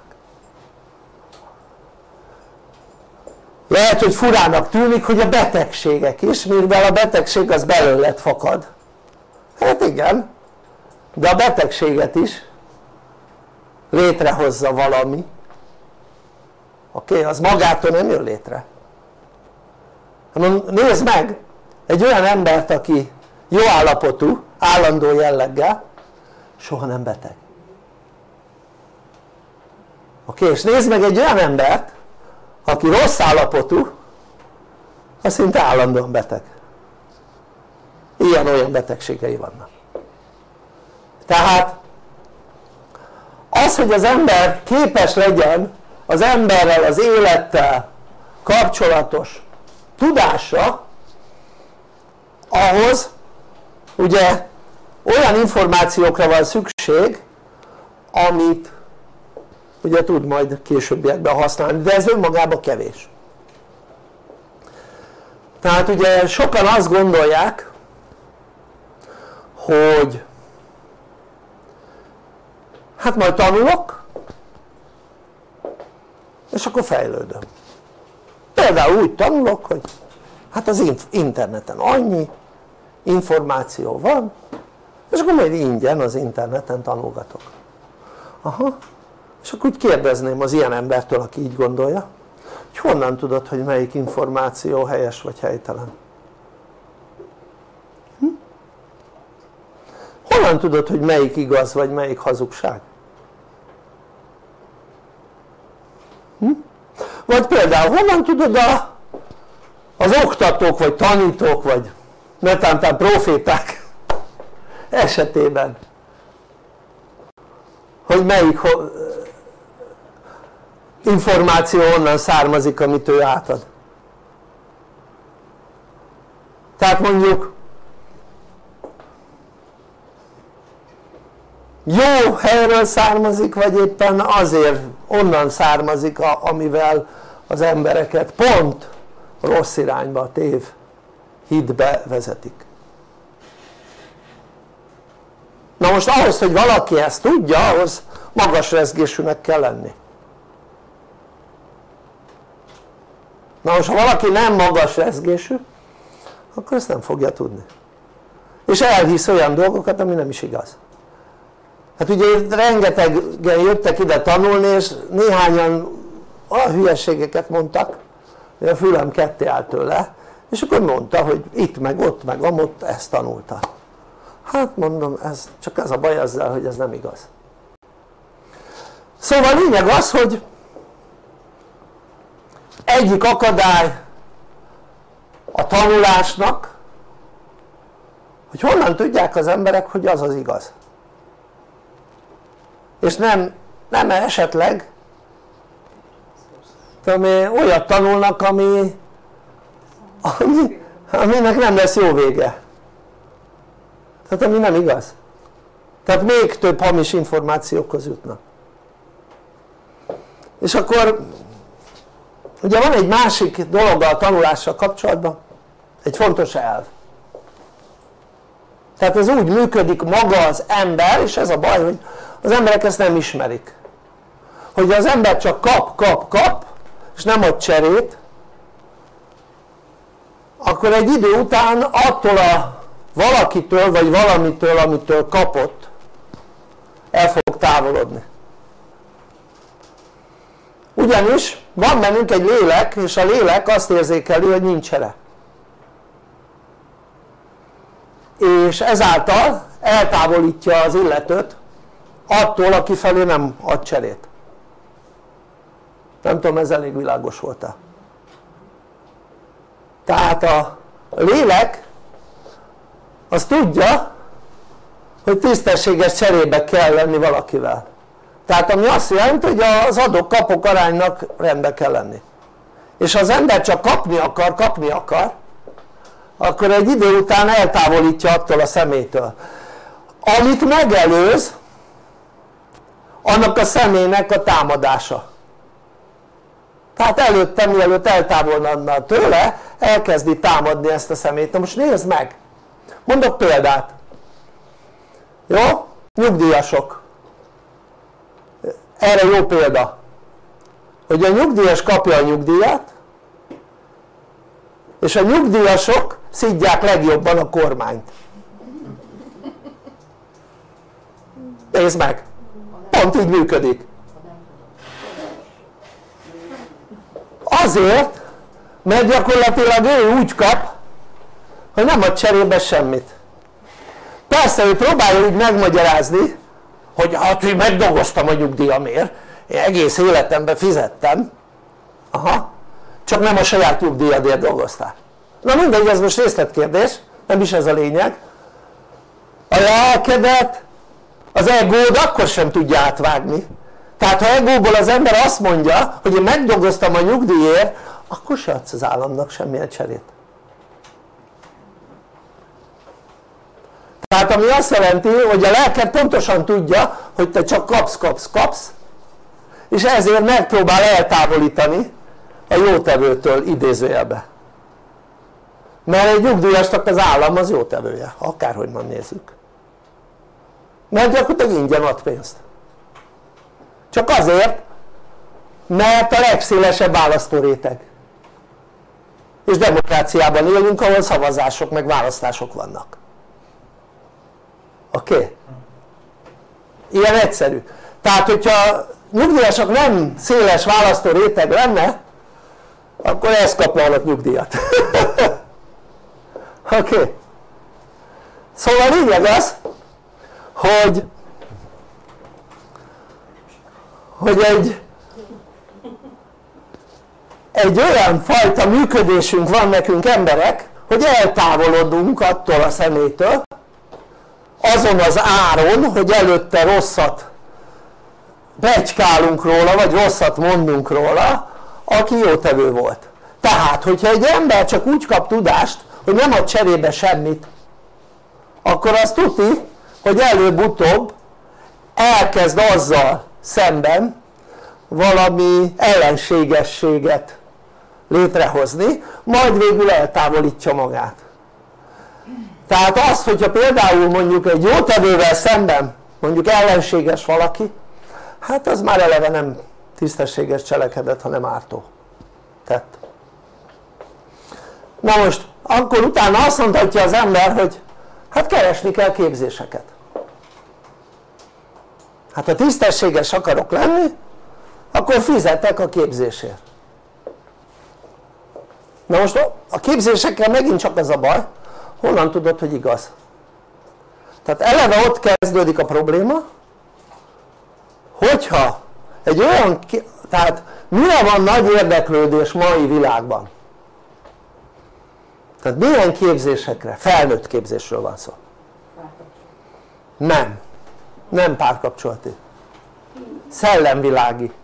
Lehet, hogy furának tűnik, hogy a betegségek is, mivel a betegség az belőled fakad. Hát igen, de a betegséget is létrehozza valami. Oké, okay, az magától nem jön létre. Hanem nézd meg egy olyan embert, aki jó állapotú, állandó jelleggel, soha nem beteg. Oké, okay, és nézd meg egy olyan embert, aki rossz állapotú, az szinte állandóan beteg. Ilyen-olyan betegségei vannak. Tehát az, hogy az ember képes legyen az emberrel, az élettel kapcsolatos tudásra, ahhoz ugye olyan információkra van szükség, amit ugye tud majd későbbiekben használni, de ez önmagában kevés. Tehát ugye sokan azt gondolják, hogy hát majd tanulok, és akkor fejlődöm. Például úgy tanulok, hogy hát az interneten annyi információ van, és akkor majd ingyen az interneten tanulgatok. Aha. És akkor úgy kérdezném az ilyen embertől, aki így gondolja, hogy honnan tudod, hogy melyik információ helyes vagy helytelen? Hm? Honnan tudod, hogy melyik igaz vagy melyik hazugság? Hm? Vagy például honnan tudod a, az oktatók vagy tanítók vagy netántán proféták esetében, hogy melyik információ onnan származik, amit ő átad? Tehát mondjuk jó helyről származik, vagy éppen azért onnan származik, amivel az embereket pont rossz irányba, tév hitbe vezetik. Na most ahhoz, hogy valaki ezt tudja, ahhoz magas rezgésűnek kell lenni. Na most ha valaki nem magas rezgésű, akkor ezt nem fogja tudni. És elhisz olyan dolgokat, ami nem is igaz. Hát ugye rengetegen jöttek ide tanulni, és néhányan olyan hülyeségeket mondtak, hogy a fülem ketté állt tőle, és akkor mondta, hogy itt meg ott meg amott ezt tanulta. Hát mondom, ez, csak ez a baj ezzel, hogy ez nem igaz. Szóval a lényeg az, hogy egyik akadály a tanulásnak, hogy honnan tudják az emberek, hogy az az igaz. És nem, nem esetleg tudom, olyat tanulnak, ami, ami, aminek nem lesz jó vége. Tehát ami nem igaz. Tehát még több hamis információkhoz jutnak. És akkor ugye van egy másik dolog a tanulással kapcsolatban, egy fontos elv. Tehát ez úgy működik maga az ember, és ez a baj, hogy az emberek ezt nem ismerik. Hogy az ember csak kap, kap, kap, és nem ad cserét, akkor egy idő után attól a valakitől, vagy valamitől, amitől kapott, el fog távolodni. Ugyanis van bennünk egy lélek, és a lélek azt érzékeli, hogy nincs ere. És ezáltal eltávolítja az illetőt attól, aki felé nem ad cserét. Nem tudom, ez elég világos volt-e. Tehát a lélek az tudja, hogy tisztességes cserébe kell lenni valakivel. Tehát ami azt jelenti, hogy az adok-kapok aránynak rendbe kell lenni. És ha az ember csak kapni akar, kapni akar, akkor egy idő után eltávolítja attól a személytől. Amit megelőz, annak a személynek a támadása. Tehát előtte, mielőtt eltávolodna tőle, elkezdi támadni ezt a személyt. Na most nézd meg! Mondok példát. Jó? Nyugdíjasok. Erre jó példa. Hogy a nyugdíjas kapja a nyugdíjat, és a nyugdíjasok szidják legjobban a kormányt. Nézd meg! Pont így működik. Azért, mert gyakorlatilag ő úgy kap, hogy nem ad cserébe semmit. Persze ő próbálja úgy megmagyarázni, hogy hát én megdolgoztam a nyugdíjamért, én egész életemben fizettem, aha, csak nem a saját nyugdíjadért dolgoztál. Na mindegy, ez most részletkérdés, nem is ez a lényeg. A lelkedet, az egód akkor sem tudja átvágni. Tehát ha egóból az ember azt mondja, hogy én megdolgoztam a nyugdíjért, akkor se adsz az államnak semmilyen cserét. Tehát ami azt jelenti, hogy a lelked pontosan tudja, hogy te csak kapsz, kapsz, kapsz, és ezért megpróbál eltávolítani a jótevőtől idézőjelbe. Mert egy nyugdíjasnak az állam az jótevője, akárhogy már nézzük. Mert gyakorlatilag ingyen ad pénzt. Csak azért, mert a legszélesebb választóréteg. És demokráciában élünk, ahol szavazások meg választások vannak. Oké? Okay? Ilyen egyszerű. Tehát hogyha nyugdíjasok nem széles választóréteg lenne, akkor ezt kapnának nyugdíjat. Oké? Okay. Szóval a lényeg az, hogy hogy egy egy olyan fajta működésünk van nekünk emberek, hogy eltávolodunk attól a személytől azon az áron, hogy előtte rosszat pletykálunk róla, vagy rosszat mondunk róla, aki jótevő volt. Tehát, hogyha egy ember csak úgy kap tudást, hogy nem ad cserébe semmit, akkor azt tudni, hogy előbb-utóbb elkezd azzal szemben valami ellenségességet létrehozni, majd végül eltávolítja magát. Tehát az, hogyha például mondjuk egy jótevővel szemben mondjuk ellenséges valaki, hát az már eleve nem tisztességes cselekedet, hanem ártó tett. Na most akkor utána azt mondhatja az ember, hogy hát keresni kell képzéseket. Hát ha tisztességes akarok lenni, akkor fizetek a képzésért. Na most a képzésekkel megint csak az a baj, honnan tudod, hogy igaz? Tehát eleve ott kezdődik a probléma, hogyha egy olyan, tehát mire van nagy érdeklődés mai világban? Tehát milyen képzésekre? Felnőtt képzésről van szó. Nem. Nem párkapcsolati. Szellemvilági.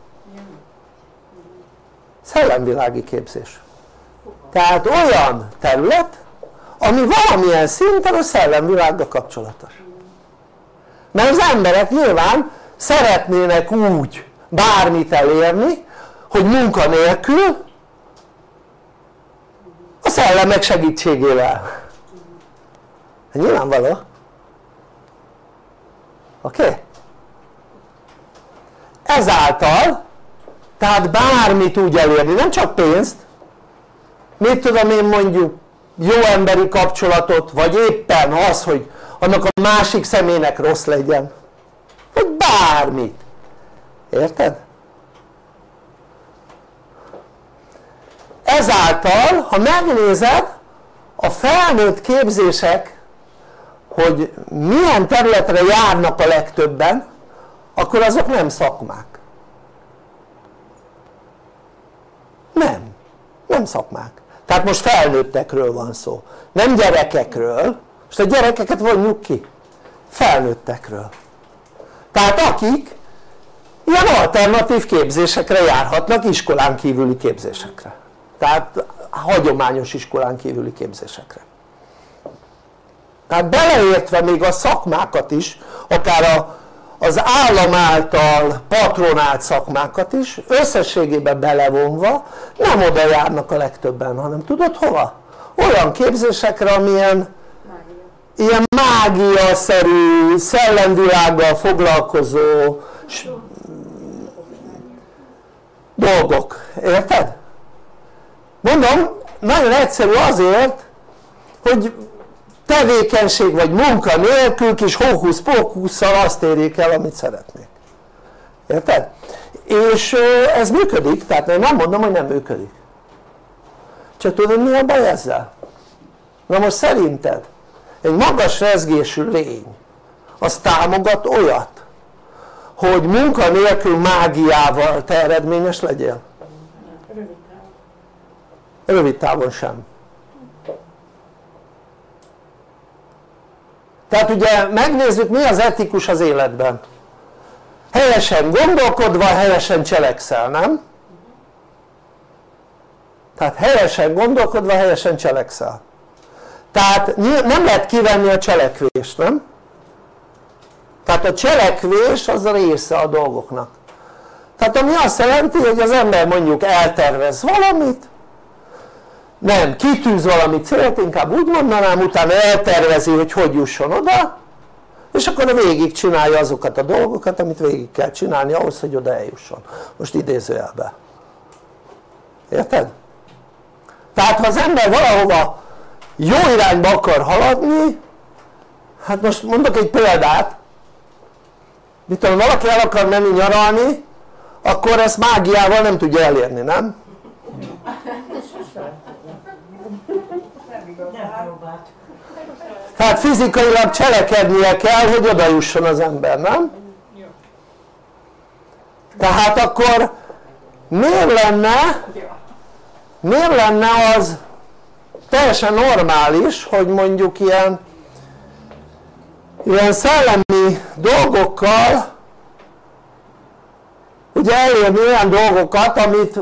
Szellemvilági képzés. Tehát olyan terület, ami valamilyen szinten a szellemvilággal kapcsolatos. Mert az emberek nyilván szeretnének úgy bármit elérni, hogy munka nélkül a szellemek segítségével. Nyilvánvaló. Oké? Okay? Ezáltal, tehát bármit úgy elérni, nem csak pénzt, mit tudom én mondjuk jó emberi kapcsolatot, vagy éppen az, hogy annak a másik személynek rossz legyen, vagy bármit. Érted? Ezáltal, ha megnézed a felnőtt képzések, hogy milyen területre járnak a legtöbben, akkor azok nem szakmák. Nem, nem szakmák. Tehát most felnőttekről van szó, nem gyerekekről. Most a gyerekeket vonjuk ki, felnőttekről. Tehát akik ilyen alternatív képzésekre járhatnak, iskolán kívüli képzésekre. Tehát hagyományos iskolán kívüli képzésekre. Tehát beleértve még a szakmákat is, akár a, az állam által patronált szakmákat is, összességében belevonva nem oda járnak a legtöbben, hanem tudod hova? Olyan képzésekre, amilyen ilyen mágiaszerű, szellemvilággal foglalkozó dolgok, érted? Mondom, nagyon egyszerű azért, hogy tevékenység vagy munka nélkül kis hókusz-pókusszal azt érjék el, amit szeretnék. Érted? És ez működik, tehát én nem mondom, hogy nem működik. Csak tudod, mi a baj ezzel? Na most szerinted egy magas rezgésű lény az támogat olyat, hogy munka nélkül mágiával te eredményes legyél? Rövid távon sem. Tehát ugye megnézzük, mi az etikus az életben. Helyesen gondolkodva, helyesen cselekszel, nem? Tehát helyesen gondolkodva, helyesen cselekszel. Tehát nem lehet kivenni a cselekvést, nem? Tehát a cselekvés az a része a dolgoknak. Tehát ami azt jelenti, hogy az ember mondjuk eltervez valamit, nem, kitűz valami célt, inkább úgy mondanám, utána eltervezi, hogy hogy jusson oda, és akkor végig csinálja azokat a dolgokat, amit végig kell csinálni ahhoz, hogy oda eljusson. Most idézőjelben. Érted? Tehát ha az ember valahova jó irányba akar haladni, hát most mondok egy példát, mit tudom, valaki el akar menni nyaralni, akkor ezt mágiával nem tudja elérni, nem? Tehát fizikailag cselekednie kell, hogy oda jusson az ember, nem? Tehát akkor miért lenne, miért lenne az teljesen normális, hogy mondjuk ilyen, ilyen szellemi dolgokkal ugye elérni olyan dolgokat, amit,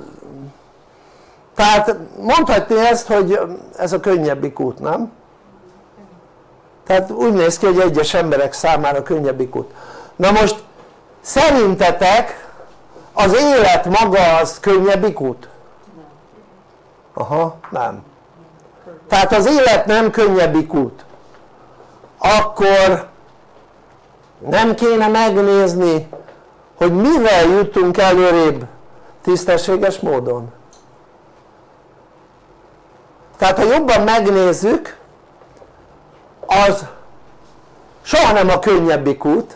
tehát mondhatni ezt, hogy ez a könnyebbik út, nem? Tehát úgy néz ki, hogy egyes emberek számára könnyebbik út. Na most szerintetek az élet maga az könnyebbik út? Aha, nem. Tehát az élet nem könnyebbik út. Akkor nem kéne megnézni, hogy mivel jutunk előrébb tisztességes módon. Tehát ha jobban megnézzük, az soha nem a könnyebbik út,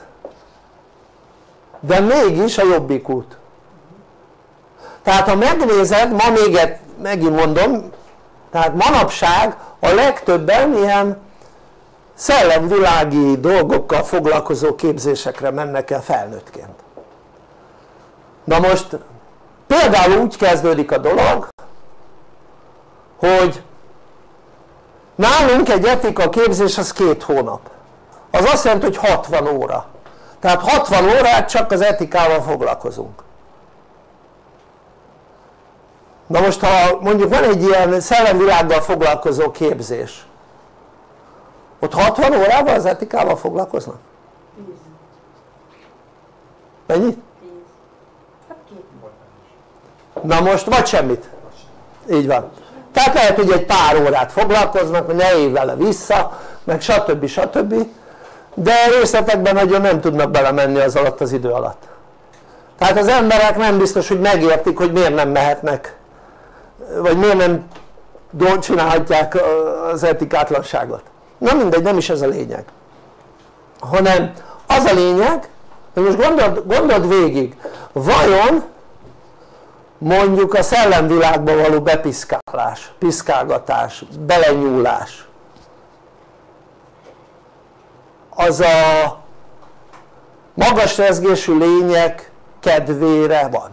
de mégis a jobbik út. Tehát ha megnézed, ma még egy, megint mondom, tehát manapság a legtöbben ilyen szellemvilági dolgokkal foglalkozó képzésekre mennek el felnőttként. Na most például úgy kezdődik a dolog, hogy nálunk egy etika képzés az két hónap. Az azt jelenti, hogy hatvan óra. Tehát hatvan órát csak az etikával foglalkozunk. Na most ha mondjuk van egy ilyen szellemvilággal foglalkozó képzés, ott hatvan órában az etikával foglalkoznak? Mennyit? Na most vagy semmit. Így van. Tehát lehet, hogy egy pár órát foglalkoznak, hogy ne élj vele vissza, meg stb. stb. De részletekben nagyon nem tudnak belemenni az alatt az idő alatt. Tehát az emberek nem biztos, hogy megértik, hogy miért nem mehetnek, vagy miért nem csinálhatják az etikátlanságot. Na mindegy, nem is ez a lényeg. Hanem az a lényeg, hogy most gondold, gondold végig, vajon mondjuk a szellemvilágba való bepiszkálás, piszkálgatás, belenyúlás, az a magas rezgésű lények kedvére van.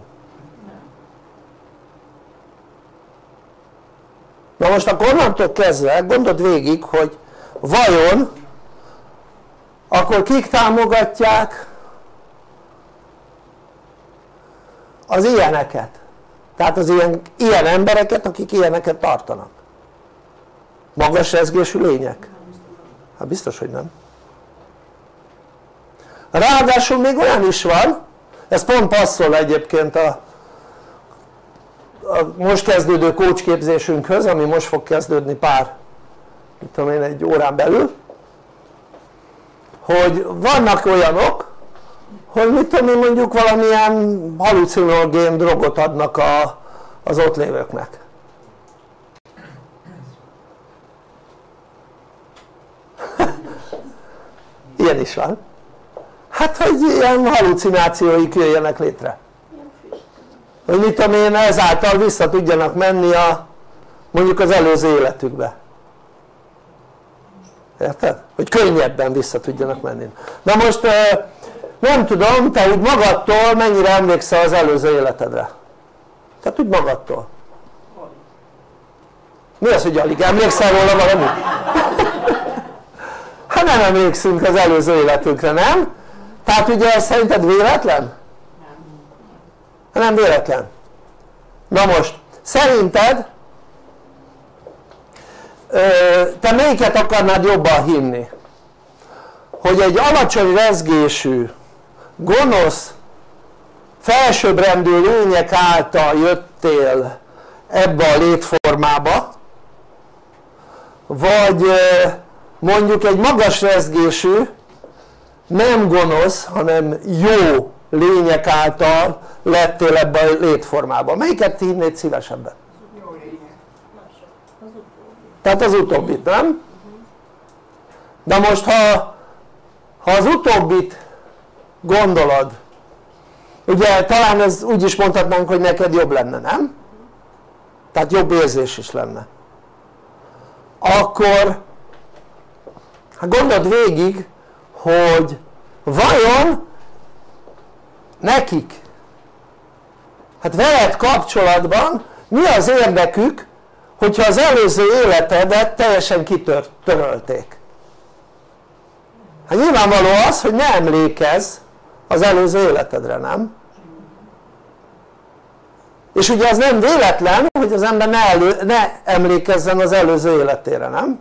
Na most akkor onnantól kezdve gondold végig, hogy vajon akkor kik támogatják az ilyeneket? Tehát az ilyen, ilyen embereket, akik ilyeneket tartanak. Magas rezgésű lények? Hát biztos, hogy nem. Ráadásul még olyan is van, ez pont passzol egyébként a, a most kezdődő coachképzésünkhöz, ami most fog kezdődni pár, mit tudom én, egy órán belül, hogy vannak olyanok, hogy mit tudom én, mondjuk valamilyen halucinogén drogot adnak a, az ott lévőknek. Ilyen is van. Hát, hogy ilyen halucinációik jöjjenek létre. Hogy mit tudom én, ezáltal vissza tudjanak menni a, mondjuk az előző életükbe. Érted? Hogy könnyebben vissza tudjanak menni. Na most nem tudom, te úgy magadtól mennyire emlékszel az előző életedre? Tehát úgy magadtól. Mi az, hogy alig emlékszel róla valami? Hát nem emlékszünk az előző életünkre, nem? Tehát ugye ez szerinted véletlen? Nem véletlen. Na most, szerinted te melyiket akarnád jobban hinni? Hogy egy alacsony rezgésű, gonosz, felsőbbrendű lények által jöttél ebbe a létformába, vagy mondjuk egy magas rezgésű, nem gonosz, hanem jó lények által lettél ebbe a létformába. Melyiket hinnéd szívesebben? Jó lényeg. Tehát az utóbbit, nem? De most ha, ha az utóbbit gondolod, ugye talán ez úgy is mondhatnánk, hogy neked jobb lenne, nem? Tehát jobb érzés is lenne. Akkor hát gondold végig, hogy vajon nekik, hát veled kapcsolatban mi az érdekük, hogyha az előző életedet teljesen kitörölték? Hát nyilvánvaló az, hogy ne emlékezz az előző életedre, nem? És ugye az nem véletlen, hogy az ember ne, elő, ne emlékezzen az előző életére, nem?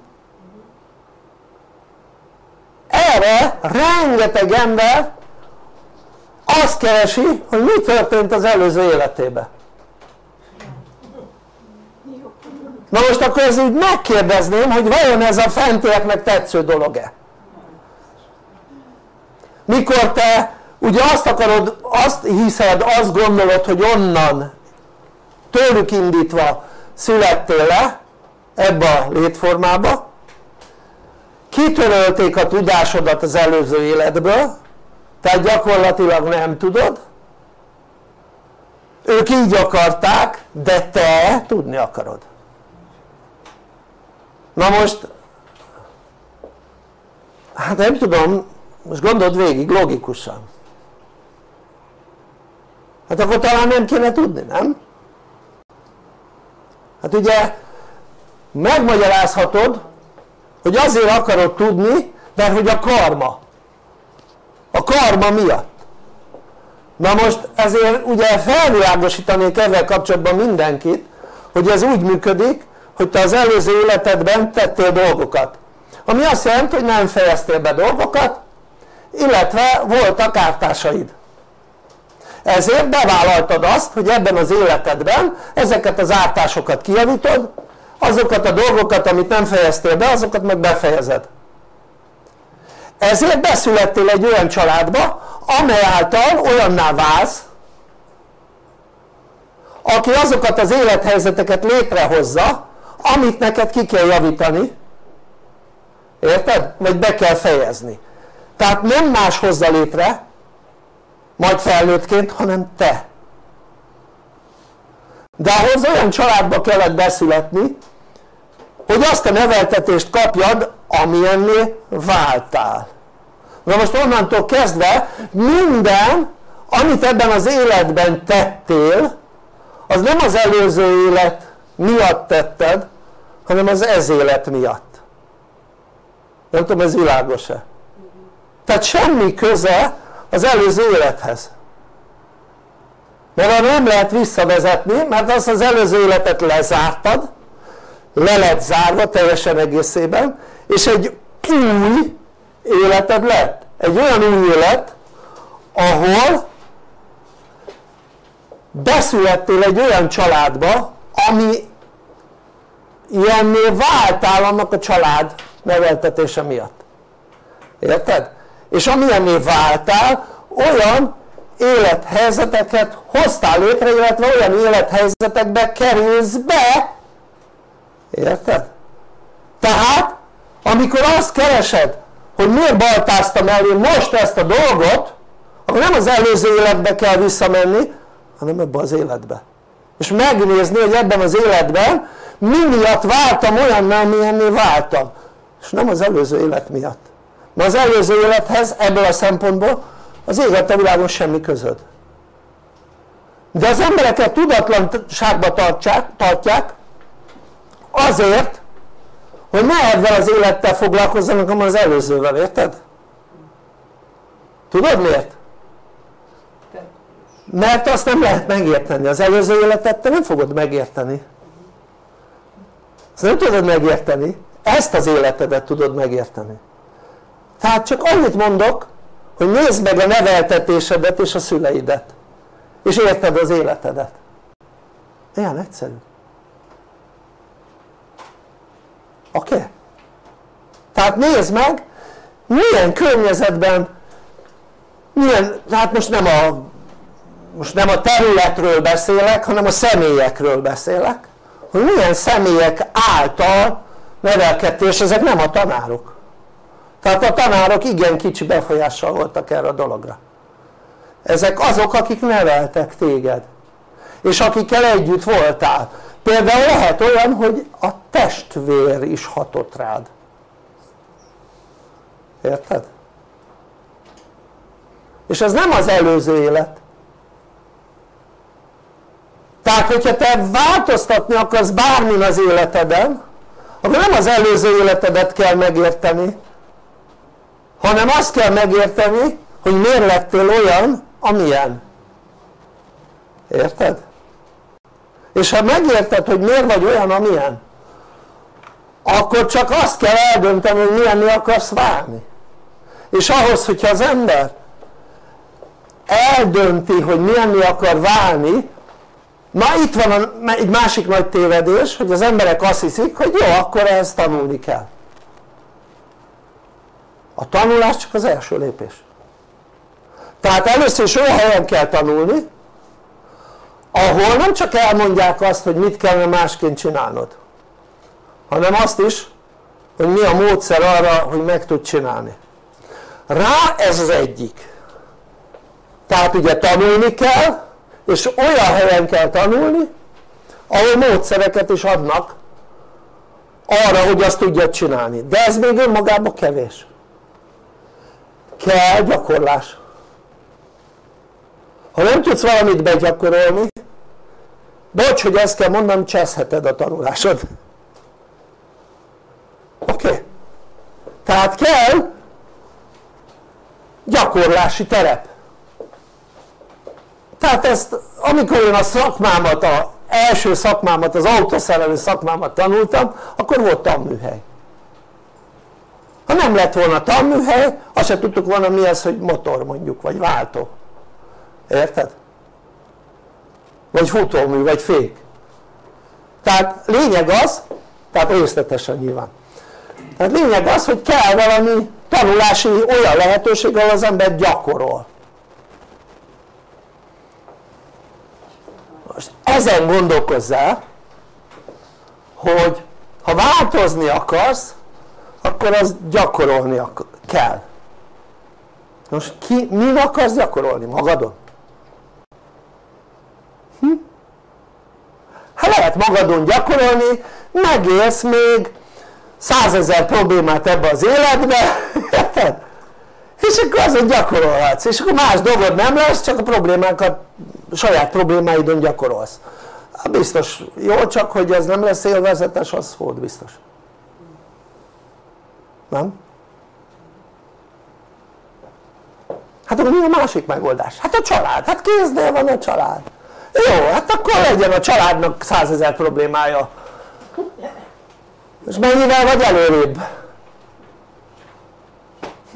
Erre rengeteg ember azt keresi, hogy mi történt az előző életében. Na most akkor ez úgy megkérdezném, hogy vajon ez a fentieknek tetsző dolog-e? Mikor te ugye azt akarod, azt hiszed, azt gondolod, hogy onnan tőlük indítva születtél le ebbe a létformába, kitörölték a tudásodat az előző életből, tehát gyakorlatilag nem tudod, ők így akarták, de te tudni akarod. Na most hát nem tudom, most gondold végig logikusan, hát akkor talán nem kéne tudni, nem? Hát ugye megmagyarázhatod, hogy azért akarod tudni, mert hogy a karma, a karma miatt. Na most ezért ugye felvilágosítanék ezzel kapcsolatban mindenkit, hogy ez úgy működik, hogy te az előző életedben tettél dolgokat, ami azt jelenti, hogy nem fejeztél be dolgokat, illetve voltak ártásaid. Ezért bevállaltad azt, hogy ebben az életedben ezeket az ártásokat kijavítod, azokat a dolgokat, amit nem fejeztél be, azokat meg befejezed. Ezért beszülettél egy olyan családba, amely által olyanná válsz, aki azokat az élethelyzeteket létrehozza, amit neked ki kell javítani, érted? Vagy be kell fejezni. Tehát nem más hozza létre, majd felnőttként, hanem te. De ahhoz olyan családba kellett beszületni, hogy azt a neveltetést kapjad, amilyenné váltál. Na most onnantól kezdve minden, amit ebben az életben tettél, az nem az előző élet miatt tetted, hanem az ez élet miatt. Nem tudom, ez világos-e? Tehát semmi köze az előző élethez. Mert arra nem lehet visszavezetni, mert azt az előző életet lezártad, le lett zárva teljesen egészében, és egy új életed lett. Egy olyan új élet, ahol beszülettél egy olyan családba, ami ilyenné váltál annak a család neveltetése miatt. Érted? És amilyenné váltál, olyan élethelyzeteket hoztál létre, illetve olyan élethelyzetekbe kerülsz be. Érted? Tehát, amikor azt keresed, hogy miért baltáztam elő most ezt a dolgot, akkor nem az előző életbe kell visszamenni, hanem ebbe az életbe. És megnézni, hogy ebben az életben mi miatt váltam olyan, amilyenné váltam. És nem az előző élet miatt. Mert az előző élethez ebből a szempontból az ég a világon semmi közöd. De az embereket tudatlanságba tartják, tartják azért, hogy ne ebben az élettel foglalkozzanak, hanem az előzővel, érted? Tudod miért? Mert azt nem lehet megérteni, az előző életet te nem fogod megérteni. ezt nem tudod megérteni, ezt az életedet tudod megérteni. Tehát csak annyit mondok, hogy nézd meg a neveltetésedet és a szüleidet, és érted az életedet. Ilyen egyszerű. Oké? Okay? Tehát nézd meg, milyen környezetben, milyen, hát most nem a, most nem a területről beszélek, hanem a személyekről beszélek, hogy milyen személyek által nevelkedtél, és ezek nem a tanárok. Tehát a tanárok igen kicsi befolyással voltak erre a dologra. Ezek azok, akik neveltek téged, és akikkel együtt voltál. Például lehet olyan, hogy a testvér is hatott rád. Érted? És ez nem az előző élet. Tehát hogyha te változtatni akarsz bármin az életeden, akkor nem az előző életedet kell megérteni, hanem azt kell megérteni, hogy miért lettél olyan, amilyen. Érted? És ha megérted, hogy miért vagy olyan, amilyen, akkor csak azt kell eldönteni, hogy milyenné akarsz válni. És ahhoz, hogyha az ember eldönti, hogy milyenné akar válni, na itt van a, egy másik nagy tévedés, hogy az emberek azt hiszik, hogy jó, akkor ehhez tanulni kell. A tanulás csak az első lépés. Tehát először is olyan helyen kell tanulni, ahol nem csak elmondják azt, hogy mit kellene másként csinálnod, hanem azt is, hogy mi a módszer arra, hogy meg tud csinálni. Rá ez az egyik. Tehát ugye tanulni kell, és olyan helyen kell tanulni, ahol módszereket is adnak arra, hogy azt tudja csinálni. De ez még önmagában kevés. Kell gyakorlás. Ha nem tudsz valamit begyakorolni, bocs, hogy ezt kell mondanom, cseszheted a tanulásod. Oké? Okay. Tehát kell gyakorlási terep. Tehát ezt, amikor én a szakmámat, az első szakmámat, az autószerelő szakmámat tanultam, akkor volt tanműhely. Ha nem lett volna tanműhely, azt se tudtuk volna mi ez, hogy motor mondjuk, vagy váltó. Érted? Vagy futómű, vagy fék. Tehát lényeg az, tehát részletesen nyilván. Tehát lényeg az, hogy kell valami tanulási olyan lehetőség, ahol az ember gyakorol. Most ezen gondolkozzál, hogy ha változni akarsz, akkor az gyakorolni kell. Most ki, min akarsz gyakorolni? Magadon? Hm? Hát lehet magadon gyakorolni, megélsz még százezer problémát ebbe az életbe, érted? És akkor azon gyakorolhatsz, és akkor más dolgod nem lesz, csak a problémákat, a saját problémáidon gyakorolsz. Biztos jó, csak hogy ez nem lesz élvezetes, az volt biztos. Nem? Hát akkor mi a másik megoldás? Hát a család, hát kéznél van a család. Jó, hát akkor legyen a családnak százezer problémája. És mennyivel vagy előrébb? Hm?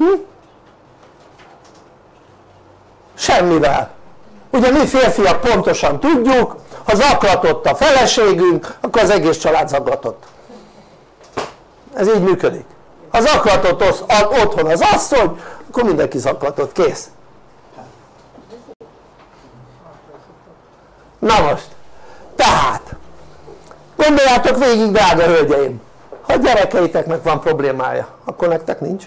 Semmivel. Ugye mi férfiak pontosan tudjuk, ha zaklatott a feleségünk, akkor az egész család zaklatott. Ez így működik. Ha zaklatott otthon az asszony, akkor mindenki zaklatott, kész. Na most, tehát, gondoljátok végig, drága hölgyeim, ha a gyerekeiteknek van problémája, akkor nektek nincs.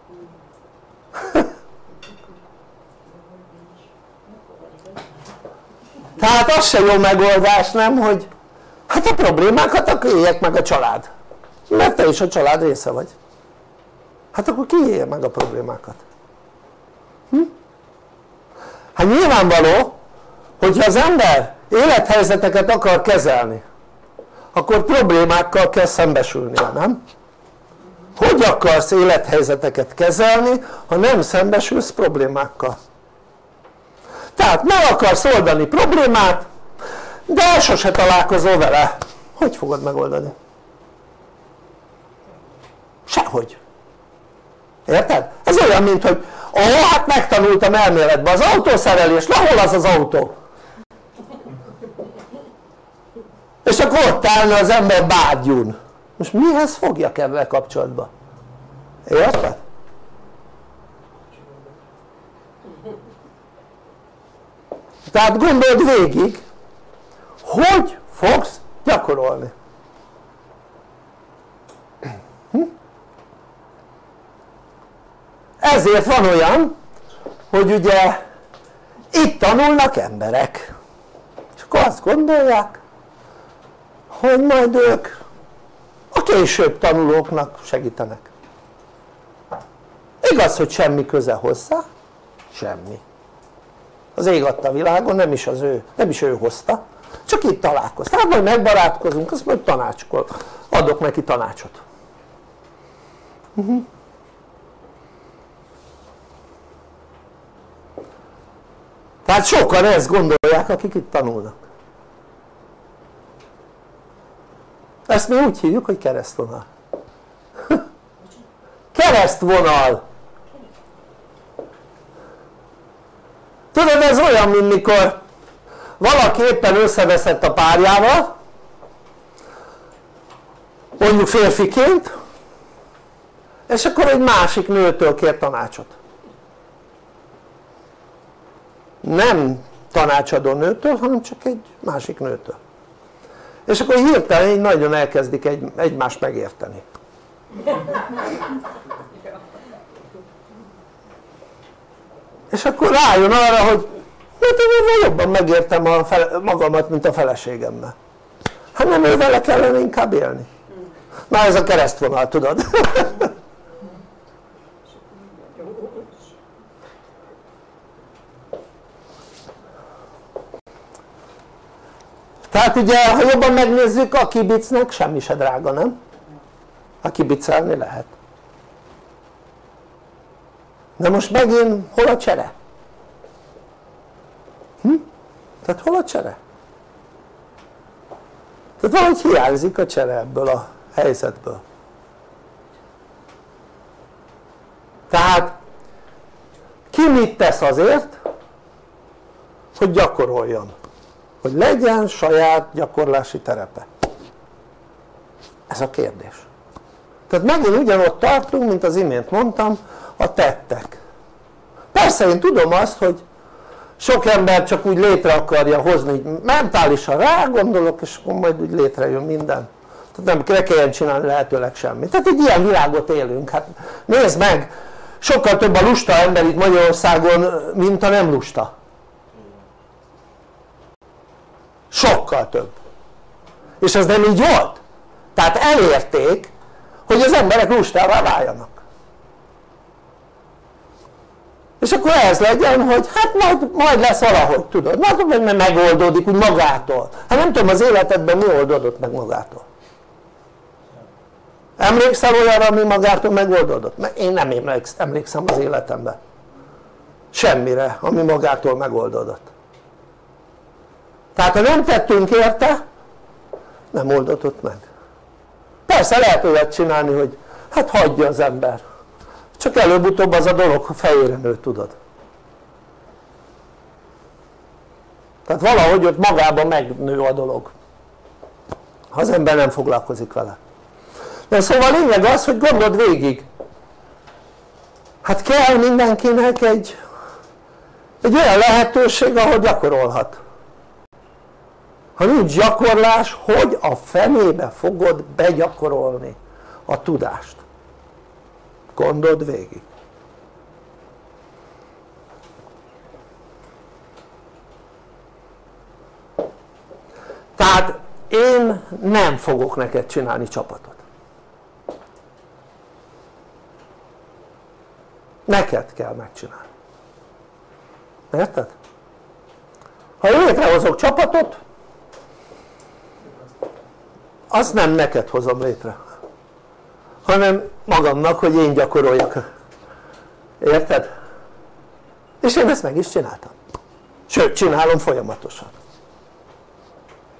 Tehát az se jó megoldás, nem, hogy hát a problémákat akkor éljek meg a család, mert te is a család része vagy. Hát akkor ki élje meg a problémákat? Hm? Hát nyilvánvaló, hogyha az ember élethelyzeteket akar kezelni, akkor problémákkal kell szembesülnie, nem? Hogy akarsz élethelyzeteket kezelni, ha nem szembesülsz problémákkal? Tehát meg akarsz oldani problémát, de sose találkozol vele. Hogy fogod megoldani? Sehogy. Érted? Ez olyan, mint hogy ó, hát megtanultam elméletben az autószerelést, na hol az az autó? És akkor ott állna az ember bágyún. Most mihez fogjak ebben kapcsolatban? Érted? Tehát gondold végig, hogy fogsz gyakorolni. Hm? Ezért van olyan, hogy ugye itt tanulnak emberek, és akkor azt gondolják, hogy majd ők a később tanulóknak segítenek. Igaz, hogy semmi köze hozzá, semmi. Az ég adta a világon, nem is, az ő, nem is ő hozta, csak itt találkoztak. Hát majd megbarátkozunk, azt majd tanácskor, adok neki tanácsot. Uh-huh. Tehát sokan ezt gondolják, akik itt tanulnak. Ezt mi úgy hívjuk, hogy keresztvonal. Keresztvonal! Tudod, ez olyan, mint mikor valaki éppen összeveszett a párjával, mondjuk férfiként, és akkor egy másik nőtől kér tanácsot. Nem tanácsadó nőtől, hanem csak egy másik nőtől. És akkor hirtelen így nagyon elkezdik egy, egymást megérteni. És akkor rájön arra, hogy hát én jobban megértem a fele, magamat, mint a feleségemmel. Hát nem ő vele kellene inkább élni. Na ez a keresztvonal, tudod? Tehát ugye, ha jobban megnézzük, a kibicnek semmi se drága, nem? Ha kibicelni lehet. De most megint hol a csere? Hm? Tehát hol a csere? Tehát valahogy hiányzik a csere ebből a helyzetből. Tehát ki mit tesz azért, hogy gyakoroljon? Hogy legyen saját gyakorlási terepe. Ez a kérdés. Tehát megint ugyanott tartunk, mint az imént mondtam, a tettek. Persze én tudom azt, hogy sok ember csak úgy létre akarja hozni, mentálisan rá gondolok, és akkor majd úgy létrejön minden. Tehát nem kelljen csinálni lehetőleg semmit. Tehát egy ilyen világot élünk. Hát nézd meg, sokkal több a lusta ember itt Magyarországon, mint a nem lusta. Sokkal több. És ez nem így volt. Tehát elérték, hogy az emberek lustává váljanak. És akkor ez legyen, hogy hát majd, majd lesz valahogy, tudod, majd megoldódik úgy magától. Hát nem tudom, az életedben mi oldódott meg magától? Emlékszel olyanra, ami magától megoldódott? Mert én nem emlékszem az életemben semmire, ami magától megoldódott. Tehát ha nem tettünk érte, nem oldódott meg. Persze lehet olyat csinálni, hogy hát hagyja az ember, csak előbb-utóbb az a dolog fejére nő, tudod. Tehát valahogy ott magában megnő a dolog, ha az ember nem foglalkozik vele. De szóval a lényeg az, hogy gondold végig, hát kell mindenkinek egy, egy olyan lehetőség, ahol gyakorolhat. Ha nincs gyakorlás, hogy a fenébe fogod begyakorolni a tudást? Gondold végig. Tehát én nem fogok neked csinálni csapatot. Neked kell megcsinálni. Érted? Ha én létrehozok csapatot, azt nem neked hozom létre, hanem magamnak, hogy én gyakoroljak. Érted? És én ezt meg is csináltam. Sőt, csinálom folyamatosan.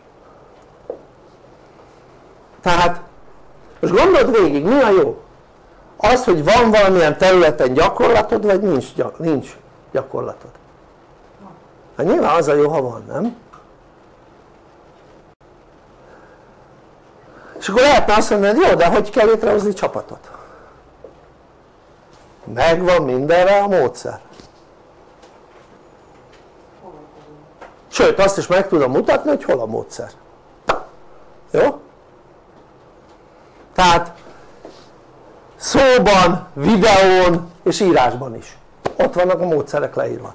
Tehát most gondold végig, mi a jó? az, hogy van valamilyen területen gyakorlatod, vagy nincs, nincs gyakorlatod. Hát nyilván az a jó, ha van, nem? És akkor lehetne azt mondani, hogy jó, de hogy kell létrehozni csapatot? Megvan mindenre a módszer. Sőt, azt is meg tudom mutatni, hogy hol a módszer. Jó? Tehát szóban, videón és írásban is. Ott vannak a módszerek leírva.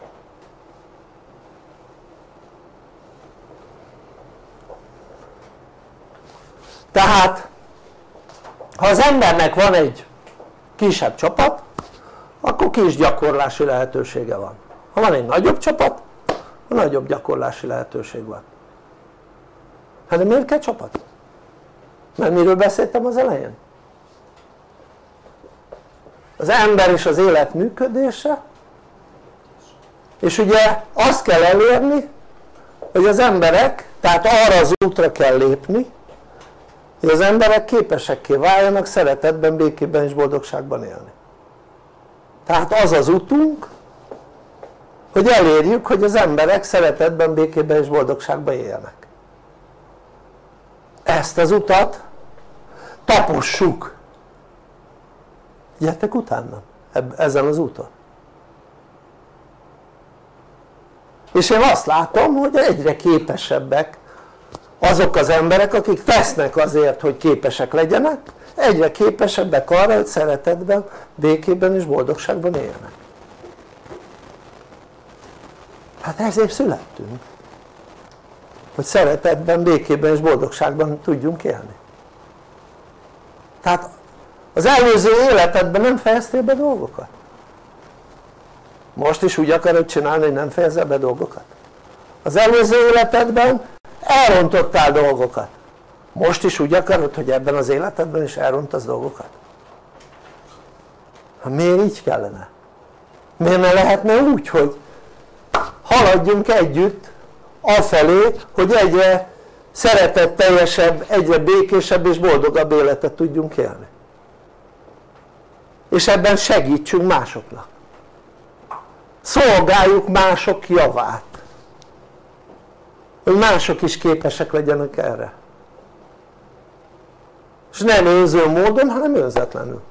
Tehát ha az embernek van egy kisebb csapat, akkor kis gyakorlási lehetősége van. Ha van egy nagyobb csapat, a nagyobb gyakorlási lehetőség van. Hát de miért kell csapat? Mert miről beszéltem az elején? Az ember és az élet működése, és ugye azt kell elérni, hogy az emberek, tehát arra az útra kell lépni, hogy az emberek képesekké váljanak szeretetben, békében és boldogságban élni. Tehát az az utunk, hogy elérjük, hogy az emberek szeretetben, békében és boldogságban éljenek. Ezt az utat tapossuk. Gyertek utána ezen az úton. És én azt látom, hogy egyre képesebbek azok az emberek, akik tesznek azért, hogy képesek legyenek, egyre képesebbek arra, hogy szeretetben, békében és boldogságban éljenek. Hát ezért születtünk, hogy szeretetben, békében és boldogságban tudjunk élni. Tehát az előző életedben nem fejeztél be dolgokat? Most is úgy akarod csinálni, hogy nem fejezel be dolgokat? Az előző életedben elrontottál dolgokat. Most is úgy akarod, hogy ebben az életedben is elrontasz dolgokat? Hát miért így kellene? Miért ne lehetne úgy, hogy haladjunk együtt afelé, hogy egyre szeretetteljesebb, egyre békésebb és boldogabb életet tudjunk élni? És ebben segítsünk másoknak. Szolgáljuk mások javát. Hogy mások is képesek legyenek erre. És nem önző módon, hanem önzetlenül.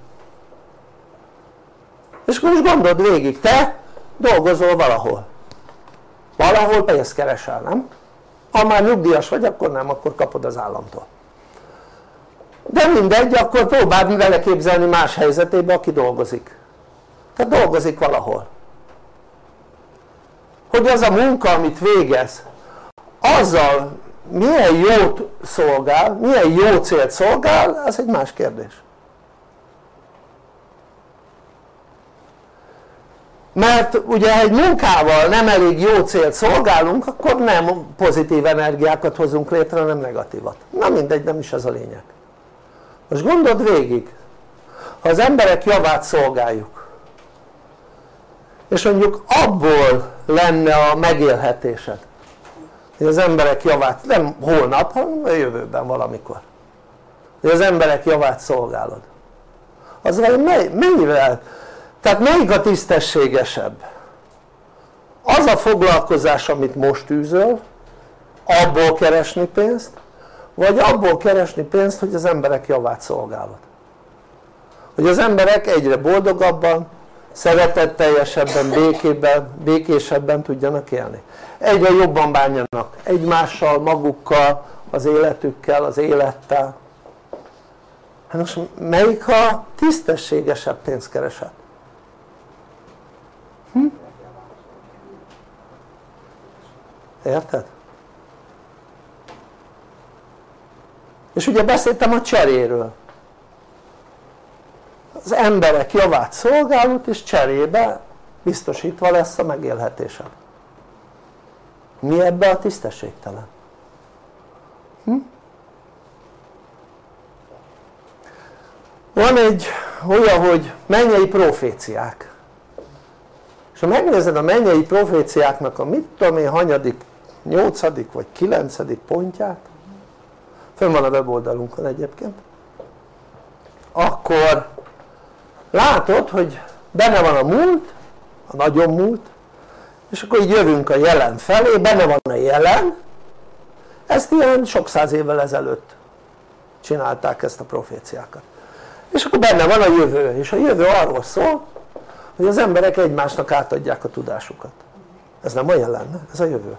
És akkor most gondold végig, te dolgozol valahol. Valahol pénzt keresel, nem? Ha már nyugdíjas vagy, akkor nem, akkor kapod az államtól. De mindegy, akkor próbáld vele képzelni más helyzetébe, aki dolgozik. Tehát dolgozik valahol. Hogy az a munka, amit végez, azzal milyen jót szolgál, milyen jó célt szolgál, az egy más kérdés. Mert ugye ha egy munkával nem elég jó célt szolgálunk, akkor nem pozitív energiákat hozunk létre, hanem negatívat. Na mindegy, nem is ez a lényeg. Most gondold végig, ha az emberek javát szolgáljuk, és mondjuk abból lenne a megélhetésed, hogy az emberek javát, nem holnap, hanem a jövőben valamikor, hogy az emberek javát szolgálod, az mely, mennyivel, tehát melyik a tisztességesebb? Az a foglalkozás, amit most űzöl, abból keresni pénzt, vagy abból keresni pénzt, hogy az emberek javát szolgálod, hogy az emberek egyre boldogabban, szeretetteljesebben, békében, békésebben tudjanak élni, egyre jobban bánjanak egymással, magukkal, az életükkel, az élettel. Hát most melyik a tisztességesebb pénzkereset? Hm? Érted? És ugye beszéltem a cseréről. Az emberek javát szolgálod, és cserébe biztosítva lesz a megélhetésed. Mi ebbe a tisztességtelen? Hm? Van egy olyan, hogy mennyei proféciák. És ha megnézed a mennyei proféciáknak a mit tudom én hanyadik, nyolcadik vagy kilencedik pontját, fönn van a weboldalunkon egyébként, akkor látod, hogy benne van a múlt, a nagyon múlt, és akkor így jövünk a jelen felé, benne van a jelen, ezt ilyen sok száz évvel ezelőtt csinálták ezt a proféciákat, és akkor benne van a jövő, és a jövő arról szól, hogy az emberek egymásnak átadják a tudásukat. Ez nem a jelen, ez a jövő.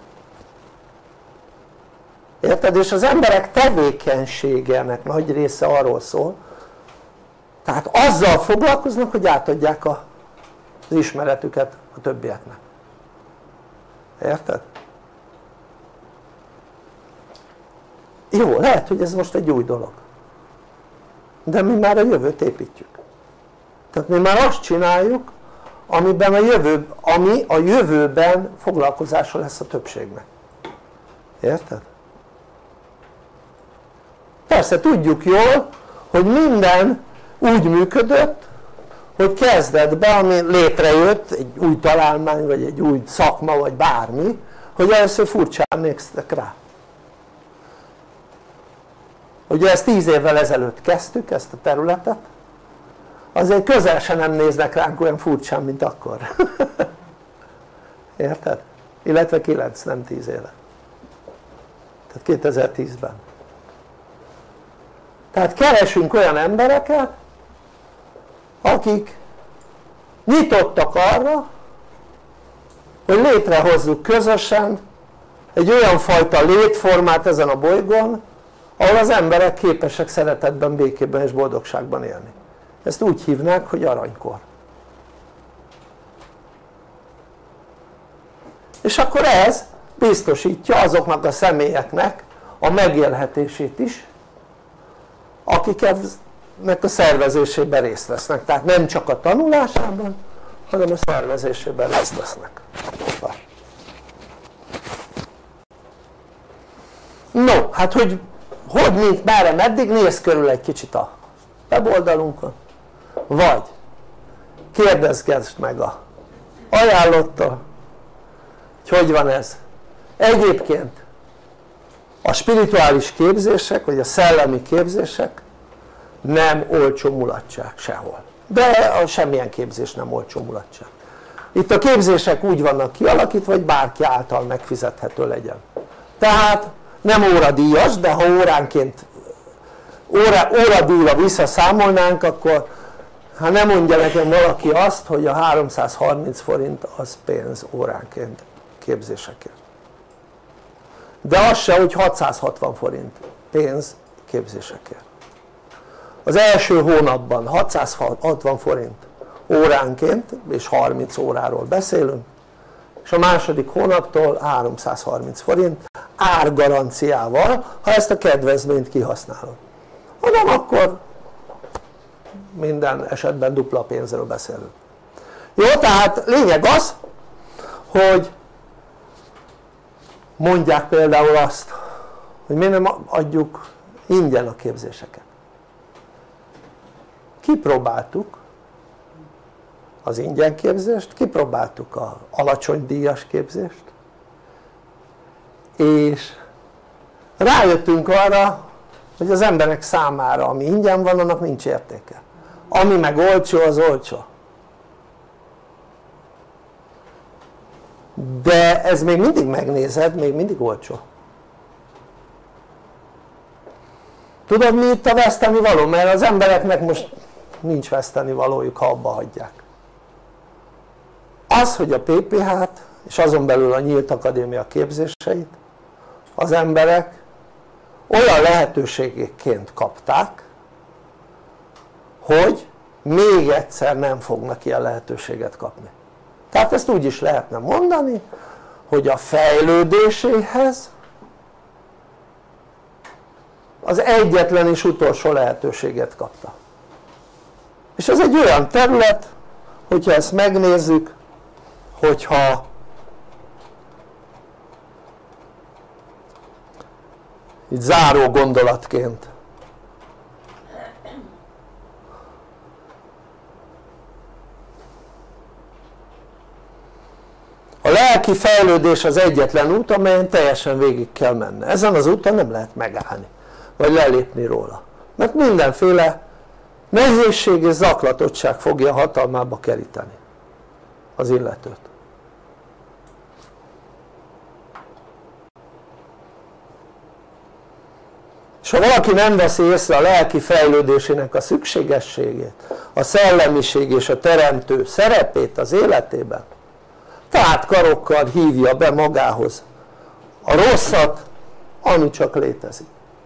Érted? És az emberek tevékenységének nagy része arról szól, tehát azzal foglalkoznak, hogy átadják a, az ismeretüket a többieknek. Érted? Jó, lehet, hogy ez most egy új dolog, de mi már a jövőt építjük. Tehát mi már azt csináljuk, amiben a jövő, ami a jövőben foglalkozása lesz a többségnek. Érted? Persze tudjuk jól, hogy minden úgy működött, hogy kezdetben, ami létrejött, egy új találmány, vagy egy új szakma, vagy bármi, hogy először furcsán néztek rá. Ugye ezt tíz évvel ezelőtt kezdtük, ezt a területet, azért közel sem nem néznek ránk olyan furcsán, mint akkor. Érted? Illetve kilenc, nem tíz éve. Tehát kétezer-tízben. Tehát keresünk olyan embereket, akik nyitottak arra, hogy létrehozzuk közösen egy olyan fajta létformát ezen a bolygón, ahol az emberek képesek szeretetben, békében és boldogságban élni. Ezt úgy hívnák, hogy aranykor. És akkor ez biztosítja azoknak a személyeknek a megélhetését is, akiknek a szervezésében részt vesznek. Tehát nem csak a tanulásában, hanem a szervezésében részt vesznek. No, hát hogy hogy mint merre meddig, nézz körül egy kicsit a weboldalunkon, vagy kérdezgesd meg a ajánlottól, hogy hogy van ez. Egyébként a spirituális képzések, vagy a szellemi képzések nem olcsó mulatság sehol, de a semmilyen képzés nem olcsó mulatság. Itt a képzések úgy vannak kialakítva, hogy bárki által megfizethető legyen, tehát nem óradíjas, de ha óránként óra, óradíjra visszaszámolnánk, akkor ha nem mondja nekem valaki azt, hogy a háromszázharminc forint az pénz óránként képzésekért, de az se, hogy hatszázhatvan forint pénz képzésekért. Az első hónapban hatszázhatvan forint óránként, és harminc óráról beszélünk, és a második hónaptól háromszázharminc forint árgaranciával, ha ezt a kedvezményt kihasználod. Ha nem, akkor minden esetben dupla pénzről beszélünk. Jó, tehát lényeg az, hogy mondják például azt, hogy miért nem adjuk ingyen a képzéseket. Kipróbáltuk az ingyen képzést, kipróbáltuk az alacsony díjas képzést, és rájöttünk arra, hogy az emberek számára ami ingyen van, annak nincs értéke, ami meg olcsó, az olcsó. De ez még mindig megnézed, még mindig olcsó. Tudod mi itt a veszteni való? Mert az embereknek most nincs veszteni valójuk, ha abba hagyják. Az, hogy a pé pé há-t és azon belül a Nyílt Akadémia képzéseit az emberek olyan lehetőségként kapták, hogy még egyszer nem fognak ilyen lehetőséget kapni. Tehát ezt úgy is lehetne mondani, hogy a fejlődéséhez az egyetlen és utolsó lehetőséget kapta. És ez egy olyan terület, hogyha ezt megnézzük, hogyha így záró gondolatként a lelki fejlődés az egyetlen út, amelyen teljesen végig kell menni. Ezen az úton nem lehet megállni vagy lelépni róla, mert mindenféle nehézség és zaklatottság fogja hatalmába keríteni az illetőt. És ha valaki nem veszi észre a lelki fejlődésének a szükségességét, a szellemiség és a teremtő szerepét az életében, tárt karokkal hívja be magához a rosszat, ami csak létezik.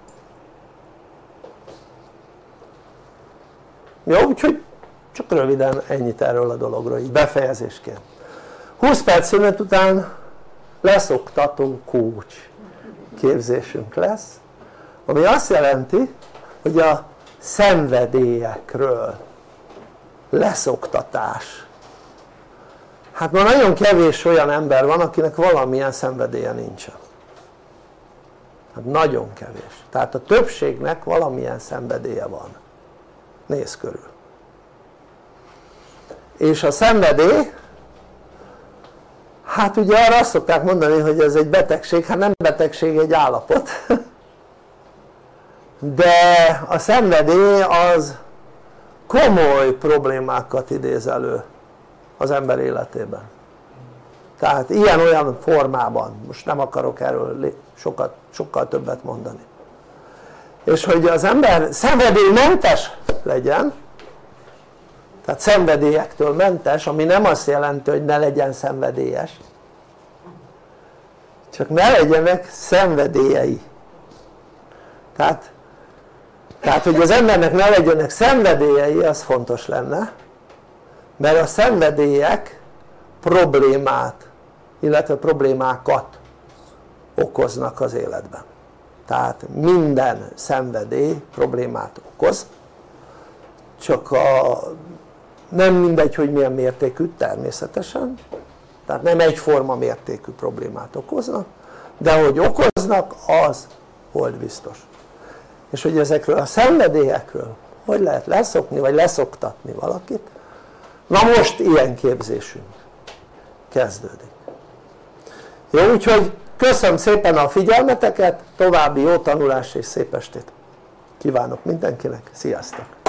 Jó, úgyhogy csak röviden ennyit erről a dologról, így befejezésként. húsz perc szünet után leszoktató coach képzésünk lesz, ami azt jelenti, hogy a szenvedélyekről leszoktatás. Hát ma nagyon kevés olyan ember van, akinek valamilyen szenvedélye nincsen. Hát nagyon kevés. Tehát a többségnek valamilyen szenvedélye van. Nézz körül. És a szenvedély, hát ugye arra azt szokták mondani, hogy ez egy betegség, hát nem betegség, egy állapot. De a szenvedély az komoly problémákat idéz elő az ember életében. Tehát ilyen-olyan formában, most nem akarok erről sokat, sokkal többet mondani. És hogy az ember szenvedélymentes legyen, tehát szenvedélyektől mentes, ami nem azt jelenti, hogy ne legyen szenvedélyes, csak ne legyenek szenvedélyei. Tehát, tehát hogy az embernek ne legyenek szenvedélyei, az fontos lenne, mert a szenvedélyek problémát, illetve problémákat okoznak az életben. Tehát minden szenvedély problémát okoz, csak a, nem mindegy, hogy milyen mértékű, természetesen, tehát nem egyforma mértékű problémát okoznak, de hogy okoznak, az hold biztos. És hogy ezekről a szenvedélyekről hogy lehet leszokni, vagy leszoktatni valakit, na most ilyen képzésünk kezdődik. Jó, úgyhogy köszönöm szépen a figyelmeteket, további jó tanulást és szép estét kívánok mindenkinek, sziasztok!